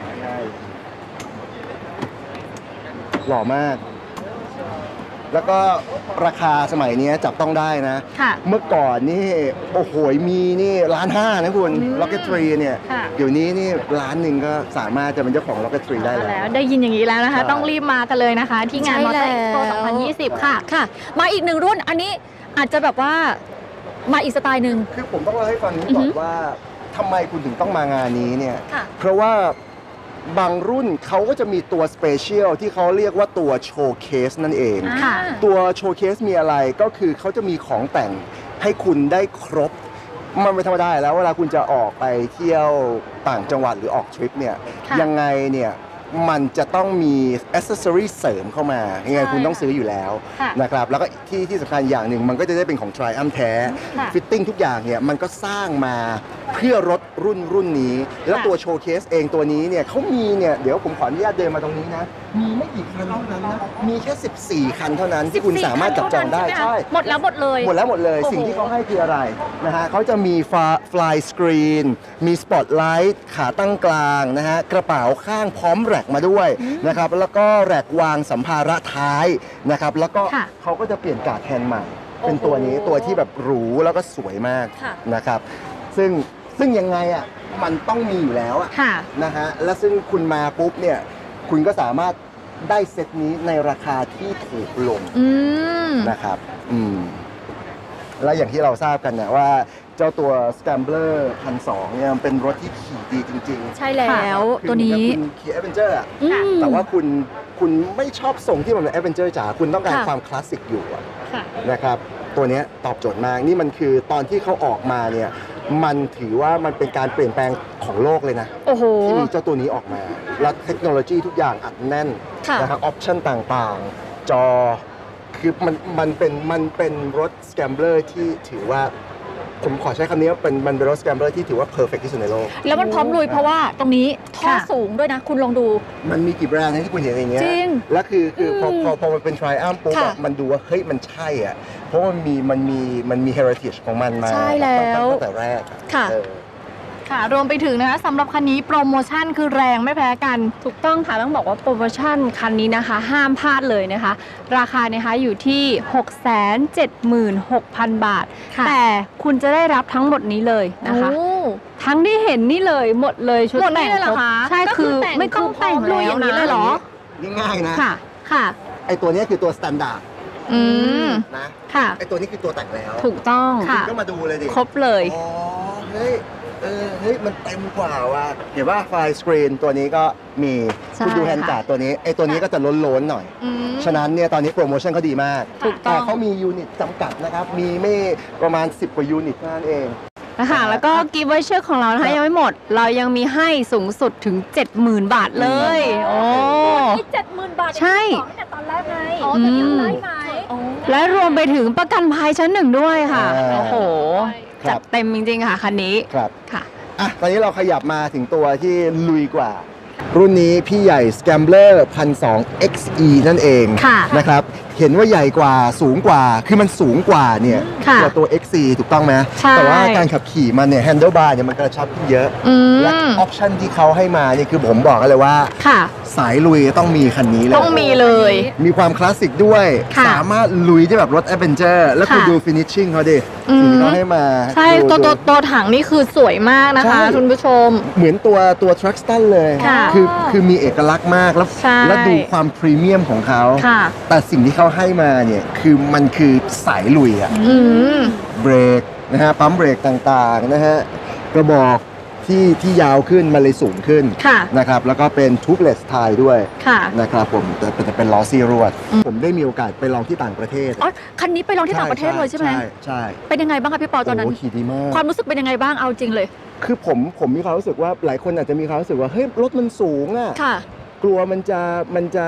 หล่อมาก แล้วก็ราคาสมัยนี้จับต้องได้นะค่ะเมื่อก่อนนี่โอ้โหมีนี่ล้านห้านะคุณอืม Rocketry เนี่ยค่ะเดี๋ยวนี้นี่ล้านหนึ่งก็สามารถจะเป็นเจ้าของ Rocketry ได้แล้วแล้วได้ยินอย่างนี้แล้วนะคะใช่ต้องรีบมากันเลยนะคะ ที่งานใช่มอเตอร์แล้เอ็กซ์โปวสองพันยี่สิบค่ะค่ะ มาอีกหนึ่งรุ่นอันนี้อาจจะแบบว่ามาอีกสไตล์หนึ่งคือผมต้องเล่าให้ฟังนี้อือก่อฮึนว่าทำไมคุณถึงต้องมางานนี้เนี่ยค่ะเพราะว่าบางรุ่นเขาก็จะมีตัวสเปเชียลที่เขาเรียกว่าตัวโชว์เคสนั่นเองค่ะตัวโชว์เคสมีอะไรก็คือเขาจะมีของแต่งให้คุณได้ครบ มันไม่ธรรมดาแล้วเวลาคุณจะออกไปเที่ยวต่างจังหวัดหรือออกทริปเนี่ยค่ะยังไงเนี่ยมันจะต้องมีอ c เซสซอรีเสริมเข้ามายังไงใช่คุณต้องซื้ออยู่แล้วค่ะนะครับแล้วก็ที่ที่สำคัญอย่างหนึ่งมันก็จะได้เป็นของ Triumph แท้ค่ะฟิตติ้งทุกอย่างเนี่ยมันก็สร้างมาเพื่อรถรุ่นรุ่นนี้ แล้วค่ะตัวโชว์เคสเองตัวนี้เนี่ยเขามีเนี่ยเดี๋ยวผมขออนุญาตเดินมาตรงนี้นะมีไม่กี่คันเท่านั้นนะมีแค่สิบสี่คันเท่านั้นที่คุณสามารถจับจองได้ใช่หมดแล้วหมดเลยหมดแล้วหมดเลยโอ้โหสิ่งที่เขาให้คืออะไรนะฮะเขาจะมีฟลายสกรีนมีสปอตไลท์ขาตั้งกลางนะฮะกระเป๋าข้างพร้อมแร็กมาด้วยนะครับแล้วก็แร็กวางสัมภาระท้ายนะครับแล้วก็ค่ะเขาก็จะเปลี่ยนการ์ดแฮนด์ใหม่เป็นตัวนี้ตัวที่แบบหรูแล้วก็สวยมากค่ะนะครับซึ่งซึ่งยังไงอ่ะมันต้องมีอยู่แล้วอะค่ะนะฮะและซึ่งคุณมาปุ๊บเนี่ยคุณก็สามารถได้เซตนี้ในราคาที่ถูกลงอืมนะครับ อืม และอย่างที่เราทราบกันนะว่าเจ้าตัว Scrambler พันสองเนี่ยมันเป็นรถที่ขี่ดีจริงๆใช่แล้วคือตัวนี้เหมือกับคุณขี่ Avenger อะอืมแต่ว่าคุณคุณไม่ชอบทรงที่มันเป็น Avenger จ๋าคุณต้องการค่ะความคลาสสิกอยู่อะค่ะนะครับ ตัวเนี้ยตอบโจทย์มาก นี่มันคือตอนที่เขาออกมาเนี่ย มันถือว่ามันเป็นการเปลี่ยนแปลงของโลกเลยนะโอ้โหที่มีเจ้าตัวนี้ออกมา และเทคโนโลยีทุกอย่างอัดแน่นค่ะนะครับออปชั่นต่างๆ จอ คือมันมันเป็นมันเป็นรถสแกมเบอร์ที่ถือว่า ผมขอใช้คำนี้ว่าเป็นมันเป็นรถสแกมเบอร์ที่ถือว่าเพอร์เฟกที่สุดในโลกแล้วมันพร้อมลุยเพราะว่าตรงนี้ท่อค่ะสูงด้วยนะ คุณลองดูมันมีกี่แบรนด์นะที่คุณเห็นอย่างเงี้ยจริงแล้วคือคือพออืมพอพอมันเป็น Triumph ปุ๊บค่ะอะมันดูว่า เฮ้ย มันใช่อ่ะ เพราะมันมีมันมีมันมี heritage ของมันมาใช่แล้วตั้งแต่แรกอะค่ะเออค่ะ รวมไปถึงนะคะสำหรับคันนี้โปรโมชั่นคือแรงไม่แพ้กันถูกต้องค่ะต้องบอกว่าโปรโมชั่นคันนี้นะคะ ห้ามพลาดเลยนะคะ ราคานะคะอยู่ที่ หกแสนเจ็ดหมื่นหกพัน บาทค่ะแต่คุณจะได้รับทั้งหมดนี้เลยนะคะโอ้ทั้งที่เห็นนี่เลยหมดเลยชุดหมดนี่แต่งเลยเหรอคะใช่ก็คืคือ อแต่งไม่ต้องคือพร้แต่อง มลุยอย่างนี้เลยเหรอนี่ง่ายนะค่ะค่ะไอตัวเนี้ยคือตัว standard อืมนะค่ะไอตัวนี้คือตัวแต่งแล้วถูกต้องค่ะก็มาดูเลยดิครบเลยอ๋อ เฮ้ย เออ เฮ้ย มันเต็มกว่าว่ะเห็นว่าไฟล์สกรีนตัวนี้ก็มีใช่คุณดูแฮนด์การ์ดตัวนี้ ไอตัวนี้ก็จะล้นๆหน่อยอืมฉะนั้นเนี่ยตอนนี้โปรโมชั่นเขาดีมากถูกต้องแต่เขามียูนิตจำกัดนะครับ มีไม่ประมาณ สิบ กว่ายูนิตเท่านั้นเองนะคะแล้วก็กิฟต์วอเชอร์ของเรานะครัคะบยังไม่หมด เรายังมีให้สูงสุดถึง เจ็ดหมื่น บาทเลย โอ้นี่เจ็ดหมื่นบาทใช่ตั้งแต่ตอนแรกไงอ๋อแต่ยังได้ได้ไหมและรวมไปถึงประกันภัยชั้นหนึ่งด้วยค่ะอ่าโอ้โหครัจับดเต็มจริงๆค่ะ คันนี้ครับค่ะอ่ะ ตอนนี้เราขยับมาถึงตัวที่ลุยกว่า รุ่นนี้พี่ใหญ่ Scrambler พันสอง เอ็กซ์ อี นั่นเองค่ะนะครับ เห็นว่าใหญ่กว่าสูงกว่า คือมันสูงกว่าเนี่ยค่ะตัวตัว เอ็กซ์ ซี ถูกต้องไหมใช่แต่ว่าการขับขี่มันเนี่ย handlebar เนี่ยมันกระชับขึ้นเยอะอืและมออปชันที่เขาให้มาเนี่ยคือผมบอกกันเลยว่าค่ะสายลุยต้องมีคันนี้เลยต้องมีเลยมีความคลาสสิกด้วยค่ะสามารถลุยได้แบบรถ Adventure แล้วคุณค่ะดูฟินิชชิ่งเขาดิอืมสิ่งที่เขาให้มาใช่ดูตัวตัวดูตัวถังนี่คือสวยมากนะคะใช่คุณผู้ชมเหมือนตัวตัว Truxton เลยค่ะคือคือมีเอกลักษณ์มากแล้วใช่แล้วดูความพรีเมียมของเขาค่ะแต่สิ่งที่เขาให้มาเนี่ยคือมันคือสายลุยอะอืมเบรกนะฮะปั๊มเบรกต่างๆนะฮะกระบอกที่ที่ยาวขึ้นมันเลยสูงขึ้นค่ะนะครับแล้วก็เป็นทูบเลสไทยด้วยค่ะนะครับผมแต่แต่แต่เป็นล้อซี่รวดอืมผมได้มีโอกาสไปลองที่ต่างประเทศอ๋อ คันนี้ไปลองที่ต่างประเทศเลยใช่ไหมใช่ใช่เป็นยังไงบ้างคะพี่ปอตอนนั้นโอ้ขี่ดีมากความรู้สึกเป็นยังไงบ้าง เอาจริงเลยคือผมผมมีความรู้สึกว่าหลายคนอาจจะมีความรู้สึกว่าเฮ้ยรถมันสูงอ่ะค่ะกลัวมันจะมันจะ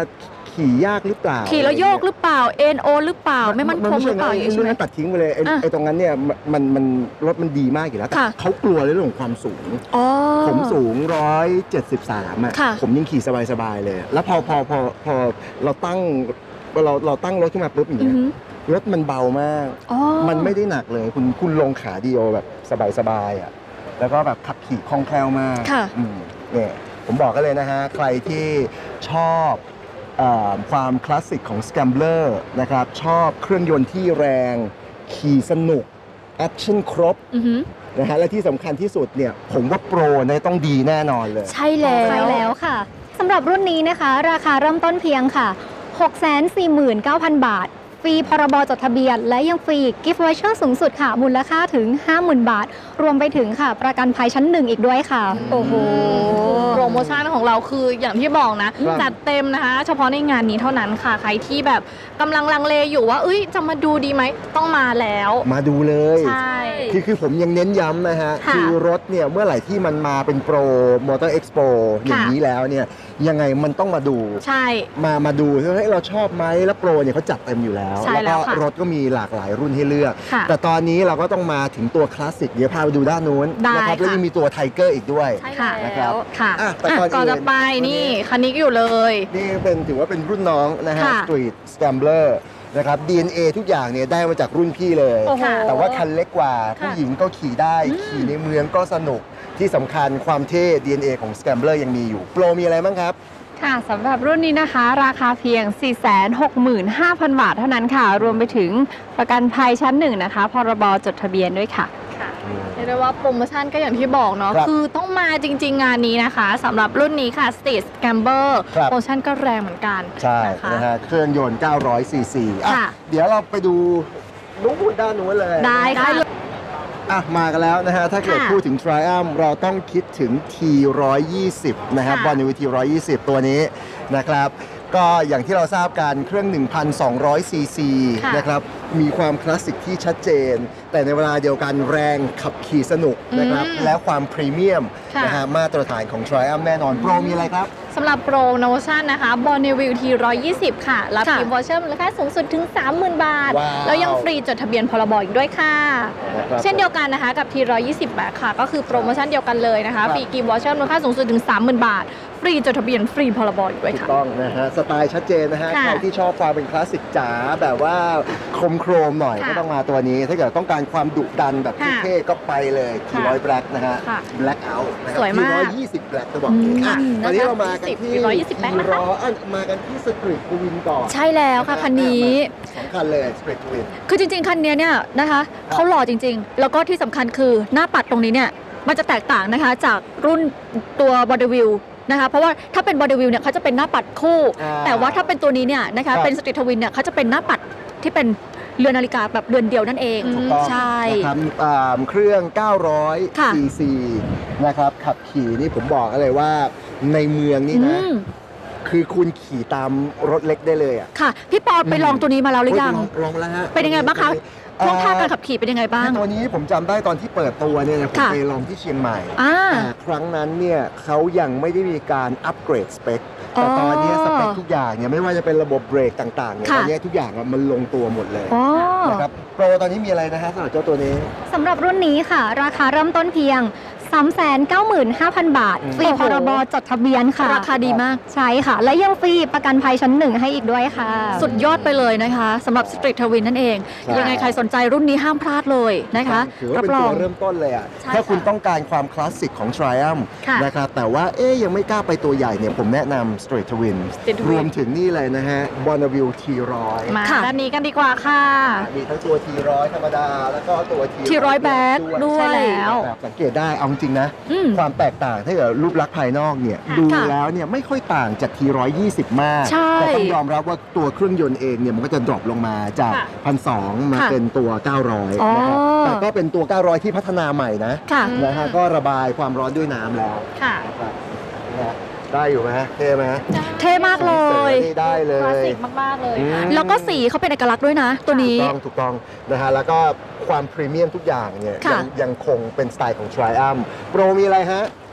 ขี่ยากหรือเปล่าขี่แล้วโยกหรือเปล่าเอ็นโอหรือเปล่าไม่มั่นคงหรือเปล่าอย่างไอ้นี้รุ่ใช่นไหมนั้นตัดทิ้งไปเลยไอ้อ่ะไอ้ตรงนั้นเนี่ยมันมันรถมันดีมากอยู่แล้วแต่ค่ะเขากลัวเรื่องของความสูงอ๋อผมสูงร้อยเจ็ดสิบสามอ่ะค่ะผมยังขี่สบายๆเลย แล้วพอพอพอพอเราตั้งเราเราตั้งรถขึ้นมาปุ๊บอย่างอือเงี้ยหือรถมันเบามากอ๋อมันไม่ได้หนักเลย คุณคุณลงขาเดียวแบบสบายๆอ่ะแล้วก็แบบขับขี่คล่องแคล่วมากค่ะอืมเนี่ยผมบอกกันเลยนะฮะ ใครที่ชอบเออความคลาสสิกของ Scrambler นะครับ ชอบเครื่องยนต์ที่แรง ขี่สนุก แอคชั่นครบอือหือนะฮะและที่สำคัญที่สุดเนี่ยผมว่าโปรเนี่ยต้องดีแน่นอนเลยใช่แล้วใช่แล้วค่ะสำหรับรุ่นนี้นะคะ ราคาเริ่มต้นเพียงค่ะ หกแสนสี่หมื่นเก้าพัน บาท ฟรีพรบจดทะเบียน และยังฟรีกิฟต์วอเชอร์สูงสุดค่ะ มูลค่าถึง ห้าหมื่น บาท รวมไปถึงค่ะ ประกันภัยชั้นหนึ่งอีกด้วยค่ะโอ้โห โปรโมชั่นของเราคืออย่างที่บอกนะครับจัดเต็มนะคะ เฉพาะในงานนี้เท่านั้นค่ะ ใครที่แบบกำลังลังเลอยู่ว่า เอ้ย จะมาดูดีไหม ต้องมาแล้วมาดูเลยใช่คือคือผมยังเน้นย้ำนะฮะค่ะคือรถเนี่ยเมื่อไหร่ที่มันมาเป็นโปรมอเตอร์เอ็กซ์โปอย่างนี้แล้วเนี่ยยังไงมันต้องมาดูใช่มามาดูเฮ้ยเราชอบไหมแล้วโปรเนี่ยเขาจัดเต็มอยู่แล้วใช่แล้วแล้ก็วค่ะรถก็มีหลากหลายรุ่นให้เลือกค่ะแต่ตอนนี้เราก็ต้องมาถึงตัวคลาสสิกเดี๋ยวพาไปดูด้านนู้นได้นะครับแล้วค่ะยังมีตัวไทเกอร์อีกด้วยใช่ค่ะนะครับค่ะอ่ะแต่อ่ะก่อนก่อนจะอื่นไปนี่คันนี้อยู่เลยนี่เป็นถือว่าเป็นรุ่นน้องนะฮะค่ะ Street Scrambler นะครับ ดี เอ็น เอ ทุกอย่างเนี่ยได้มาจากรุ่นพี่เลยโอ้โหแต่ว่าคันเล็กกว่า ผู้หญิงก็ขี่ได้ ขี่ในเมืองก็สนุกที่สำคัญความเท่ ดี เอ็น เอ ของ Scrambler ยังมีอยู่ โปรมีอะไรบ้างครับค่ะสำหรับรุ่นนี้นะคะ ราคาเพียง สี่แสนหกหมื่นห้าพัน บาทเท่านั้นค่ะ รวมไปถึงประกันภัยชั้นหนึ่งนะคะ พรบจดทะเบียนด้วยค่ะเรียกได้ว่าโปรโมชั่นก็อย่างที่บอกเนาะครับคือต้องมาจริง ๆ งานนี้นะคะสำหรับรุ่นนี้ค่ะ Street Scrambler ครับโปรโมชั่นก็แรงเหมือนกันใช่นะคะนะฮะเครื่องยนต์ เก้าร้อย ซี ซีอ่ะค่ะเดี๋ยวเราไปดูนู้นด้านนู้นเลยได้ค่ะอ่ะมากันแล้วนะฮะ ถ้าเกิดค่ะพูดถึง Triumph เราต้องคิดถึง ที หนึ่งร้อยยี่สิบ นะครับค่ะบอลนิว ที หนึ่งร้อยยี่สิบ ตัวนี้นะครับ ก็อย่างที่เราทราบกันเครื่อง หนึ่งพันสองร้อย ซี ซีค่ะนะครับ มีความคลาสสิกที่ชัดเจน แต่ในเวลาเดียวกันแรงขับขี่สนุกนะครับอืมและความพรีเมียมค่ะนะฮะมาตรฐานของ Triumph แน่นอน โปรมีอะไรครับสำหรับโปรโมชั่นนะคะบอลนิวิวทีหนึ่งร้อยยี่สิบค่ะ รับค่ะกิฟต์วอเชอร์มูลค่าสูงสุดถึง สามหมื่น บาทว้าวแล้วยังฟรีจดทะเบียนพรบอีกด้วยค่ะนะครับเช่นเดียวกันนะคะกับทีหนึ่งร้อยยี่สิบบาทค่ะ ก็คือโปรโมชั่นเดียวกันเลยนะคะครับฟรีกิฟต์วอเชอร์มูลค่าสูงสุดถึง สามหมื่น บาท ฟรีจดทะเบียนฟรีพรบอีกด้วยถูกค่ะต้องนะฮะ สไตล์ชัดเจนนะฮะค่ะใครที่ชอบความเป็นคลาสสิกจ๋าแบบว่าโครมโครมๆหน่อยค่ะก็ต้องมาตัวนี้ ถ้าเกิดต้องการความดุดันแบบค่ะเท่ๆก็ไปเลยทีค่ะร้อยแบล็กนะฮะค่ะแบล็กเอาท์นะครัสวยมากทีร้อยยี่สิบแบล็กจะบอกอืมอ่ะนะคะตอนนี้เรามากันที่ทีร้อยยี่สิบ Black นะคะทีร้อยอ่ะมากันที่สตรีททวินก่อนใช่แล้วค่ะคันนี้สองคันเลยสตรีททวินคือจริงๆ คันเนี้ยเนี่ยนะคะเขาหล่อจริงๆ แล้วก็ที่สำคัญคือหน้าปัดตรงนี้เนี่ยมันจะแตกต่างนะคะจากรุ่นตัวบอดวิวนะคะเพราะว่าถ้าเป็นบอดวิวเนี่ยเขาจะเป็นหน้าปัดคู่อ่าแต่ว่าถ้าเป็นตัวนี้เนี่ยนะครัคะบเป็นสตรีททวินเนี่ยเขาจะเป็นหน้าปัดที่เป็นเรือนนาฬิกาแบบเรือนเดียวนั่นเองถูกต้องใช่นะครับอ่าเครื่อง เก้าร้อยค่ะซี ซี นะครับขับขี่นี่ผมบอกเลยว่าในเมืองนี่อืนะมคือคุณขี่ตามรถเล็กได้เลยอ่ะค่ะ พี่ปอไปลองตัวนี้มาแล้วหรือยังโยลองแล้วฮะเป็นยังไงบ้างคะเอ่อท่วงท่าการขับขี่เป็นยังไงบ้างตัวนี้ผมจำได้ตอนที่เปิดตัวเนี่ยนะผมค่ะไปลองที่เชียงใหม่อ่าแต่ครั้งนั้นเนี่ยเขายังไม่ได้มีการอัปเกรดสเปคแต่ตอนนี้สเปคทุกอย่างเนี่ยไม่ว่าจะเป็นระบบเบรกต่างๆเนี่ยค่ะตอนนี้ทุกอย่างอะมันลงตัวหมดเลยอ๋อนะครับโปรตอนนี้มีอะไรนะฮะสำหรับเจ้าตัวนี้สำหรับรุ่นนี้ค่ะ ราคาเริ่มต้นเพียง สามแสนเก้าหมื่นห้าพัน บาทอืมฟรีพรบจดทะเบียนค่ะราคาดีมากใช่ค่ะ และยังฟรีประกันภัยชั้นหนึ่งให้อีกด้วยค่ะสุดยอดไปเลยนะคะสำหรับสตรีททวินนั่นเองใช่ยังไงใครสนใจรุ่นนี้ห้ามพลาดเลยนะคะถือว่ารับเป็นรตัอวงเริ่มต้นเลยอ่ะใช่ถ้าคุณค่ะต้องการความคลาสสิกของ Triumph ค่ะนะครับแต่ว่าเอ๊ยยังไม่กล้าไปตัวใหญ่เนี่ยผมแนะนำ Straight Twin Straight Twin รวมถึงนี่เลยนะฮะ Bonneville ที หนึ่งร้อยมาค่ะด้านนี้กันดีกว่าค่ะมีทั้งตัว ที หนึ่งร้อย ธรรมดา แล้วก็ตัว ทีทีร้อยแบ็คด้วใช่ยแล้วแบบสังเกตได้เอาจริงนะอืมความแตกต่างถ้าเกิดรูปลักษณ์ภายนอกเนี่ยดูค่ะแล้วเนี่ยไม่ค่อยต่างจาก ที หนึ่งร้อยยี่สิบ มากใช่แต่ต้องยอมรับว่าตัวเครื่องยนต์เองเนี่ยมันก็จะดรอปลงมาจากค่ะพันสองมาค่ะเป็นตัว เก้าร้อยอ๋อนะครับแต่ก็เป็นตัว เก้าร้อย ที่พัฒนาใหม่นะค่ะอืมนะฮะก็ระบายความร้อนด้วยน้ำแล้วค่ะนะครับนะฮะได้อยู่ไหมเท่ไหมเท่มากเลยนี่ได้เลคลาสยสิกมาก ๆ เลยอืมแล้วก็สีเขาเป็นเอกลักษณ์ด้วยนะ ตัวนี้ถูกต้องถูกต้องนะฮะแล้วก็ความพรีเมียมทุกอย่างเนี่ยค่ะยังยังคงเป็นสไตล์ของ Triumph โปรมีอะไรฮะ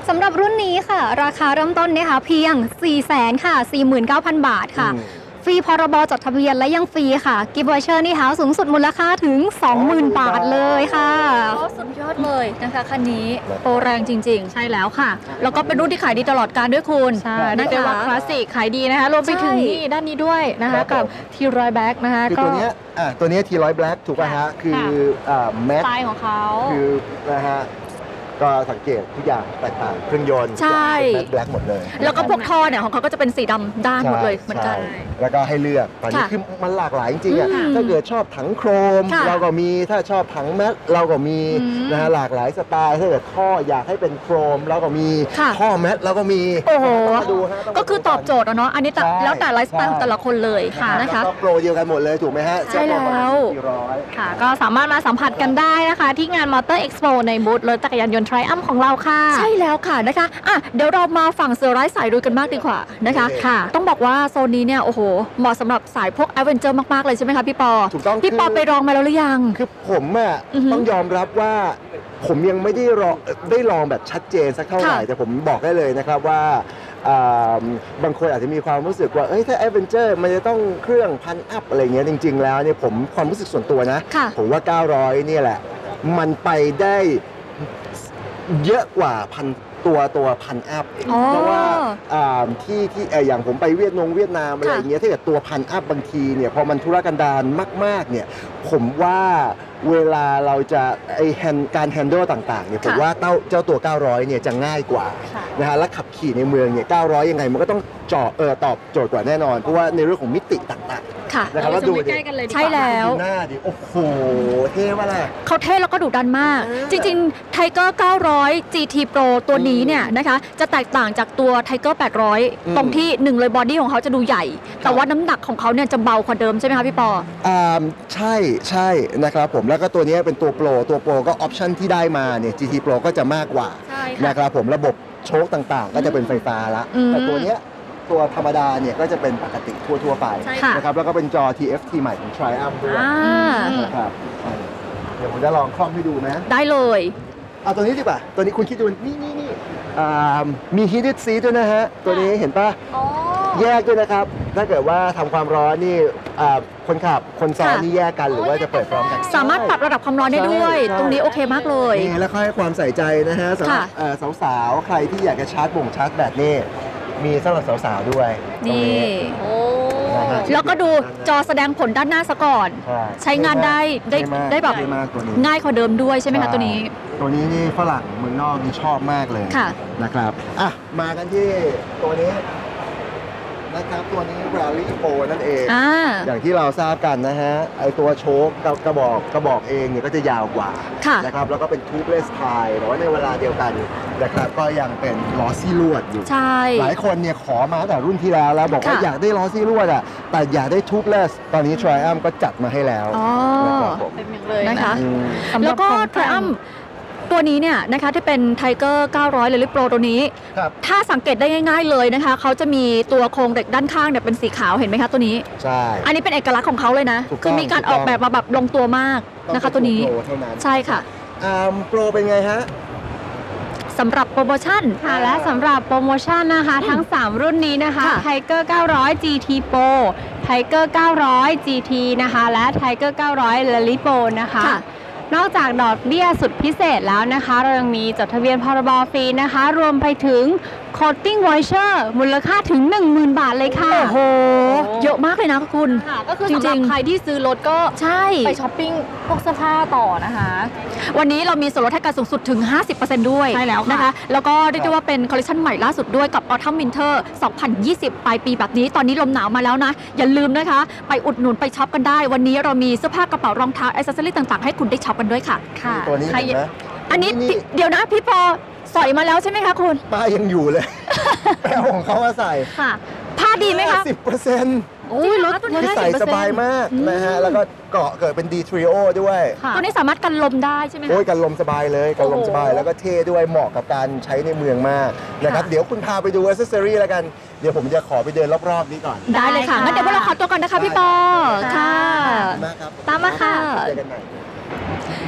สำหรับรุ่นนี้ค่ะ ราคาเริ่มต้นนะคะเพียง สี่แสน ค่ะ สี่หมื่นเก้าพัน บาทค่ะอืมฟรีพรบจดทะเบียนและยังฟรีค่ะกิฟต์วอเชอร์นี่ค่ะสูงสุดมูลค่าถึง สองหมื่น บาทเลยค่ะโอ้สุดยอดเลยนะคะคันนี้โปรแรงจริงๆใช่แล้วค่ะแล้วก็เป็นรุ่นที่ขายดีตลอดการด้วยคุณใช่นะเรียกได้คะว่าคลาสสิกขายดีนะคะรวมไปถึงใช่นี่ด้านนี้ด้วยนะคะกับทีรอยแบ็กนะคะคือก็ตัวเนี้ยอ่ะตัวเนี้ทีร้อยแบล็กถูกป่ะฮะ คืออ่าแม็สกไตล์ของเขาคือนะฮะก็สังเกตทุกอย่างแตกต่างเครื่องยนต์ใช่แม็กแบล็กหมดเลยแล้วก็พวกท่อเนี่ยของเขาก็จะเป็นสีดำด้านหมดเลยเหมือนกันใช่แล้วก็ให้เลือกตอนนี้ค่ะคือมันหลากหลายจริงๆอ่ะอืมถ้าเกิดชอบถังโครมค่ะเราก็มีถ้าชอบถังแมทเราก็มีอืมนะฮะหลากหลายสไตล์ถ้าเกิดท่ออยากให้เป็นโครมเราก็มีค่ะท่อแมทเราก็มีโอ้โหต้องมาดูฮะงมาก็คือตอบโจทย์อะเนาะอันนี้แต่ใช่แล้วแต่ไลฟ์สไตล์ของแต่ละคนเลยค่ะนะคะแล้วก็โปรเดียวกันหมดเลยถูกไหมฮะใช่แล้วสี่ร้อยค่ะ ก็สามารถมาสัมผัสกันได้นะคะ ที่งานมอเตอร์เอ็กซ์โปในบูธรถจักรยานยนต์ Triumph ของเราค่ะใช่แล้วค่ะนะคะอ่ะเดี๋ยวเรามาฝั่งเสือร้ายสายรุยกันมากดีกว่านะคะโอเคค่ะ ต้องบอกว่าโซนนี้เนี่ยโอ้โหเหมาะสำหรับสายพวกแอดเวนเจอร์มากๆเลยใช่ไหมคะพี่ปอถูกต้องพี่ปอคือไปลองมาแล้วหรือยังคือผมอ่ะอือฮึต้องยอมรับว่าผมยังไม่ได้ลองได้ลองแบบชัดเจนสักเท่าไหร่ค่ะแต่ผมบอกได้เลยนะครับว่าอ่าบางคนอาจจะมีความรู้สึกว่าเอ้ยถ้าแอดเวนเจอร์มันจะต้องเครื่องพันอัพอะไรเงี้ยจริง ๆ แล้วเนี่ยผมความรู้สึกส่วนตัวนะค่ะผมว่า เก้าร้อย เนี่ยแหละ มันไปได้เยอะกว่าพันตัวตัวพันอัพอ๋อเพราะว่าอ่าที่ที่เอ่ออย่างผมไปเวียดนงเวียดนามอะไรค่ะอย่างเงี้ยถ้าเกิดตัวพันอัพบางทีเนี่ยพอมันธุรกันดารมากๆเนี่ยผมว่าเวลาเราจะไอแฮนการแฮนเดิลต่างๆเนี่ยผมค่ะว่าเต้าเจ้าตัว เก้าร้อย เนี่ยจะง่ายกว่าค่ะนะฮะและขับขี่ในเมืองเนี่ย เก้าร้อย ยังไงมันก็ต้องเจาะเออตอบโจทย์กว่าแน่นอน เพราะว่าในเรื่องของมิติต่างค่ะๆนะครับแล้วดูดิใกล้ๆกันเลยดีกว่าใช่แล้วดูหน้าดิโอ้โหเท่มากเลยเขาเท่แล้วก็ดุดันมากเออจริงๆ Tiger เก้าร้อย จี ที Pro ตัวนี้เนี่ยนะคะ จะแตกต่างจากตัว Tiger แปดร้อยอืมตรงที่หนึ่งเลยบอดี้ของเขาจะดูใหญ่ แต่ว่าน้ำหนักของเขาเนี่ยจะเบากว่าเดิมใช่ไหมคะพี่ปออ่าใช่ใช่นะครับผมแล้วก็ตัวนี้เป็นตัวโปรตัวโปรก็ออปชันที่ได้มาเนี่ย จี ที Pro ก็จะมากกว่าใช่ค่ะนะครับผมระบบโชคต่างๆ ก็จะเป็นไฟฟ้าละอืมแต่ตัวเนี้ยตัวธรรมดาเนี่ยก็จะเป็นปกติทั่วๆไปใช่ค่ะนะครับแล้วก็เป็นจอ ที เอฟ ที ใหม่ของ Triumph ด้วยอ่านะครับเดี๋ยวผมจะลองคล่อมให้ดูนะได้เลยเอาตัวนี้ดีกว่า ตัวนี้คุณคิดดูนี่นี่นี่อ่ามี heated seat ด้วยนะฮะ ตัวนี้เห็นปะแยกด้วยนะครับ ถ้าเกิดว่าทำความร้อนนี่อ่าคนขับคนซ้อนค่ะนี่แยกกันหรือว่าจะเปิดพร้อมกันสามารถปรับระดับความร้อนได้ด้วยใช่ตรงนี้โอเคมากเลยนี่แล้วก็ให้ความใส่ใจนะฮะสำหรับค่ะเอ่อสาวๆ ใครที่อยากจะชาร์จบ่งชาร์จแบตนี่มีสำหรับสาวๆด้วยตรงนี่นะฮะแล้วก็ดูจอแสดงผลด้านหน้าซะก่อนใช่ใช้งานได้ได้เท่มากได้แบบเท่มากตัวนี้ง่ายกว่าเดิมด้วยใช่ไหมคะตัวนี้ตัวนี้นี่ฝรั่งเมืองนอกนี่ชอบมากเลยค่ะนะครับอ่ะมากันที่ตัวนี้นะครับตัวนี้ Rally Pro นั่นเองอ่าอย่างที่เราทราบกันนะฮะไอตัวโชคกระกระบอกกระบอกเองเนี่ยก็จะยาวกว่าค่ะนะครับแล้วก็เป็นทูบเลสไทแต่ว่าในเวลาเดียวกันนะครับก็ยังเป็นล้อซี่ลวดอยู่ใช่หลายคนเนี่ยขอมาตั้งแต่รุ่นที่แล้วแล้วบอกว่าค่ะอยากได้ล้อซี่ลวดอ่ะแต่อยากได้ทูบเลสตอนนี้ Triumph ก็จัดมาให้แล้วอ๋อนะครับผมเต็มอย่างเลยนะคะอืมสำหรับแล้วก็โครงการ Triumph ตัวนี้เนี่ยนะคะที่เป็น Tiger เก้าร้อย Rally Pro ตัวนี้ครับถ้าสังเกตได้ง่าย ๆเลยนะคะ เขาจะมีตัวโครงเหล็กด้านข้างเนี่ยเป็นสีขาวเห็นไหมคะตัวนี้ใช่อันนี้เป็นเอกลักษณ์ของเขาเลยนะถูกต้องคือมีการออกแบบมาแบบลงตัวมากนะคะตัวนี้ต้องเป็นโปรเท่านั้นใช่ค่ะอ่าโปรเป็นไงฮะสำหรับโปรโมชั่นค่ะและสำหรับโปรโมชั่นนะคะ ทั้ง สาม รุ่นนี้นะคะค่ะ Tiger เก้าร้อย จี ที Pro Tiger เก้าร้อย จี ที นะคะ และ Tiger เก้าร้อย Rally Pro นะคะค่ะนอกจากดอกเบี้ยสุดพิเศษแล้วนะคะ เรายังมีจดทะเบียนพรบฟรีนะคะ รวมไปถึง Coating Voucher มูลค่าถึง หนึ่งหมื่น บาทเลยค่ะโอ้โห เยอะมากเลยนะคุณค่ะ ก็คือจริสำหรับงๆใครที่ซื้อรถก็ใช่ไปช้อปปิ้งพวกเสื้อผ้าต่อนะคะวันนี้เรามีส่วนลดให้การสูงสุดถึง ห้าสิบเปอร์เซ็นต์ ด้วยใช่แล้วค่ะนะคะ แล้วก็เรียกได้ว่าเป็นคอลเลคชันใหม่ล่าสุดด้วยกับ Autumn Winter สองพันยี่สิบ ปลายปีแบบนี้ ตอนนี้ลมหนาวมาแล้วนะ อย่าลืมนะคะ ไปอุดหนุนไปช็อปกันได้ วันนี้เรามีเสื้อผ้ากระเป๋ารองเท้าแอ c เซสซอรี่ต่างๆ ให้คุณได้ช็อปกันด้วยค่ะค่ะตัวนี้ใครเห็นไหมอันนี้นี่พี่เดี๋ยวนะพี่พอสอยมาแล้วใช่ไหมคะคุณป้ายังอยู่เลย แปลของเขามาใส่ค่ะผ้าดีไหมคะสิบเปอร์เซ็นต์โอ้ยลดลดที่ห้าใส่สิบเปอร์สเซ็นต์บายมากนะฮะ แล้วก็เกาะเกิดเป็น D Trio ด้วยค่ะตัวนี้สามารถกันลมได้ใช่ไหมคะโอ้ยกันลมสบายเลยกันลมสบายโอ้โหแล้วก็เท่ด้วยเหมาะกับการใช้ในเมืองมากนะครับค่ะเดี๋ยวคุณพาไปดูอ c เซสซอรี่แล้วกัน เดี๋ยวผมจะขอไปเดินรอบๆนี้ก่อนได้เลยค่ะ งั้นเดี๋ยวพวกเราขอตัวก่อนนะคะพี่ปอได้ค่ะขอบคุณมากครับตามมาค่ะเจอกันใหม่ส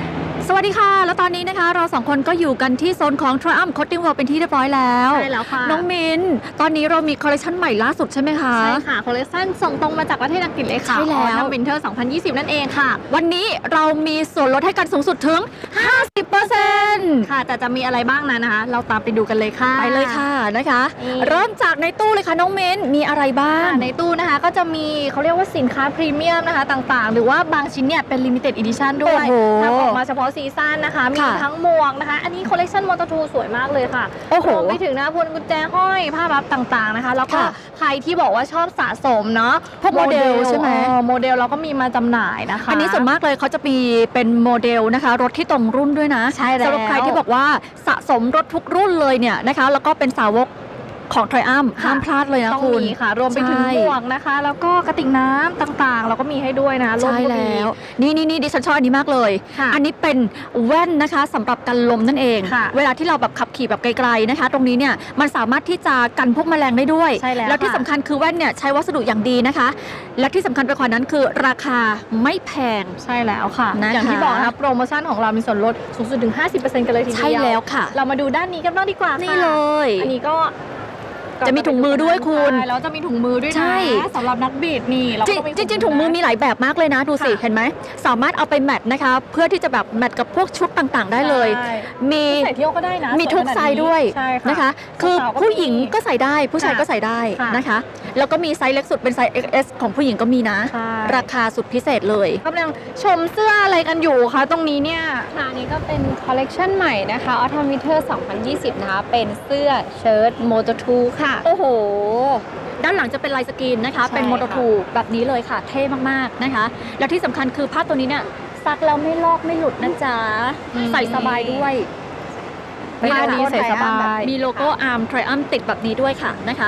สวัสดีค่ะ แล้วตอนนี้นะคะเราสองคนก็อยู่กันที่โซนของ Triumph Coating World เป็นที่เรียบร้อยแล้วใช่แล้วค่ะน้องมินตอนนี้เรามีคอลเลคชันใหม่ล่าสุดใช่ไหมคะใช่ค่ะ คอลเลคชันส่งตรงมาจากประเทศอังกฤษเลยค่ะใช่แล้ววินเทอร์สองพันยี่สิบนั่นเองค่ะวันนี้เรามีส่วนลดให้กันสูงสุดถึง ห้าสิบเปอร์เซ็นต์ค่ะ แต่จะมีอะไรบ้างนั้นนะคะ เราตามไปดูกันเลยค่ะไปเลยค่ะนะคะนี่เริ่มจากในตู้เลยค่ะน้องมินมีอะไรบ้างค่ะในตู้นะคะก็จะมีเขาเรียกว่าสินค้าพรีเมียมนะคะต่างๆ หรือว่าบางชิ้นเนี่ยเป็น Limited Edition ด้วยโอ้โหทำออกมาเฉพาะซีซั่นนะคะ มีค่ะทั้งหมวกนะคะ อันนี้คอลเลคชันมอเตอร์ทูสวยมากเลยค่ะโอ้โหรวมไปถึงนะพวงกุญแจห้อยภาพลับต่างๆนะคะ แล้วก็ค่ะใครที่บอกว่าชอบสะสมเนาะพวกโมเดลใช่ไหมเออโมเดลเราก็มีมาจำหน่ายนะคะอันนี้ส่วนมากเลยเขาจะมีเป็นโมเดลนะคะ รถที่ตรงรุ่นด้วยนะใช่แล้วสำหรับใครที่บอกว่าสะสมรถทุกรุ่นเลยเนี่ยนะคะ แล้วก็เป็นสาวกของ Triumph ห้ามพลาดเลยนะต้องคุณมีค่ะ รวมไปถึงใช่หมวกนะคะ แล้วก็กระติกน้ำต่างๆ เราก็มีให้ด้วยนะร่มใช่ก็มีแล้ว นี่นี่นี่ดิฉันชอบอันนี้มากเลยค่ะอันนี้เป็นแว่นนะคะสำหรับกันลมนั่นเองค่ะเวลาที่เราแบบขับขี่แบบไกลๆนะคะ ตรงนี้เนี่ยมันสามารถที่จะกันพวกแมลงได้ด้วยใช่แล้วแล้วที่ค่ะสำคัญคือแว่นเนี่ยใช้วัสดุอย่างดีนะคะ และที่สำคัญไปกว่านั้นคือราคาไม่แพงใช่แล้วค่ะนะคะอย่างที่บอกนะคะโปรโมชั่นของเรามีส่วนลดสูงสุดถึง ห้าสิบเปอร์เซ็นต์ กันเลยทีเดียวใช่แล้วค่ะเรามาดูด้านนี้กันบ้างดีกว่าค่ะนี่เลยอันนี้ก็จะมีถุงมือด้วยคุณใช่แล้วจะมีถุงมือด้วยใช่นะสำหรับนักบีดนี่เราจริงก็มีจริงๆถุงมือมีหลายแบบมากเลยนะ ดูสิค่ะเห็นไหมสามารถเอาไปแมทนะคะ เพื่อที่จะแบบแมทกับพวกชุดต่างๆ ได้เลยใช่มีใส่เที่ยวก็ได้นะมีทุกไซส์ด้วยใช่ค่ะนะคะ คือสาวๆก็ผู้หญิงมีก็ใส่ได้ ผู้ชายค่ะก็ใส่ได้ค่ะนะคะ แล้วก็มีไซส์เล็กสุดเป็นไซส์ เอ็กซ์ เอส ของผู้หญิงก็มีนะใช่ราคาสุดพิเศษเลยกำลังชมเสื้ออะไรกันอยู่คะตรงนี้เนี่ยค่ะอันนี้ก็เป็นคอลเลกชันใหม่นะคะ Autumn Winter สองพันยี่สิบนะคะ เป็นเสื้อเชิ้ต Moto ทูค่ะโอ้โห ด้านหลังจะเป็นลายสกรีนนะคะใช่เป็นโมโตค่ะทูแบบนี้เลยค่ะ เท่มากๆนะคะ แล้วที่สำคัญคือผ้าตัวนี้เนี่ยซักแล้วไม่ลอกไม่หลุดนะจ๊ะ ใส่สบายด้วยผ้านี้ใส่สบายมีโลโก้อาร์ม Triumph ติดแบบนี้ด้วยค่ะนะคะ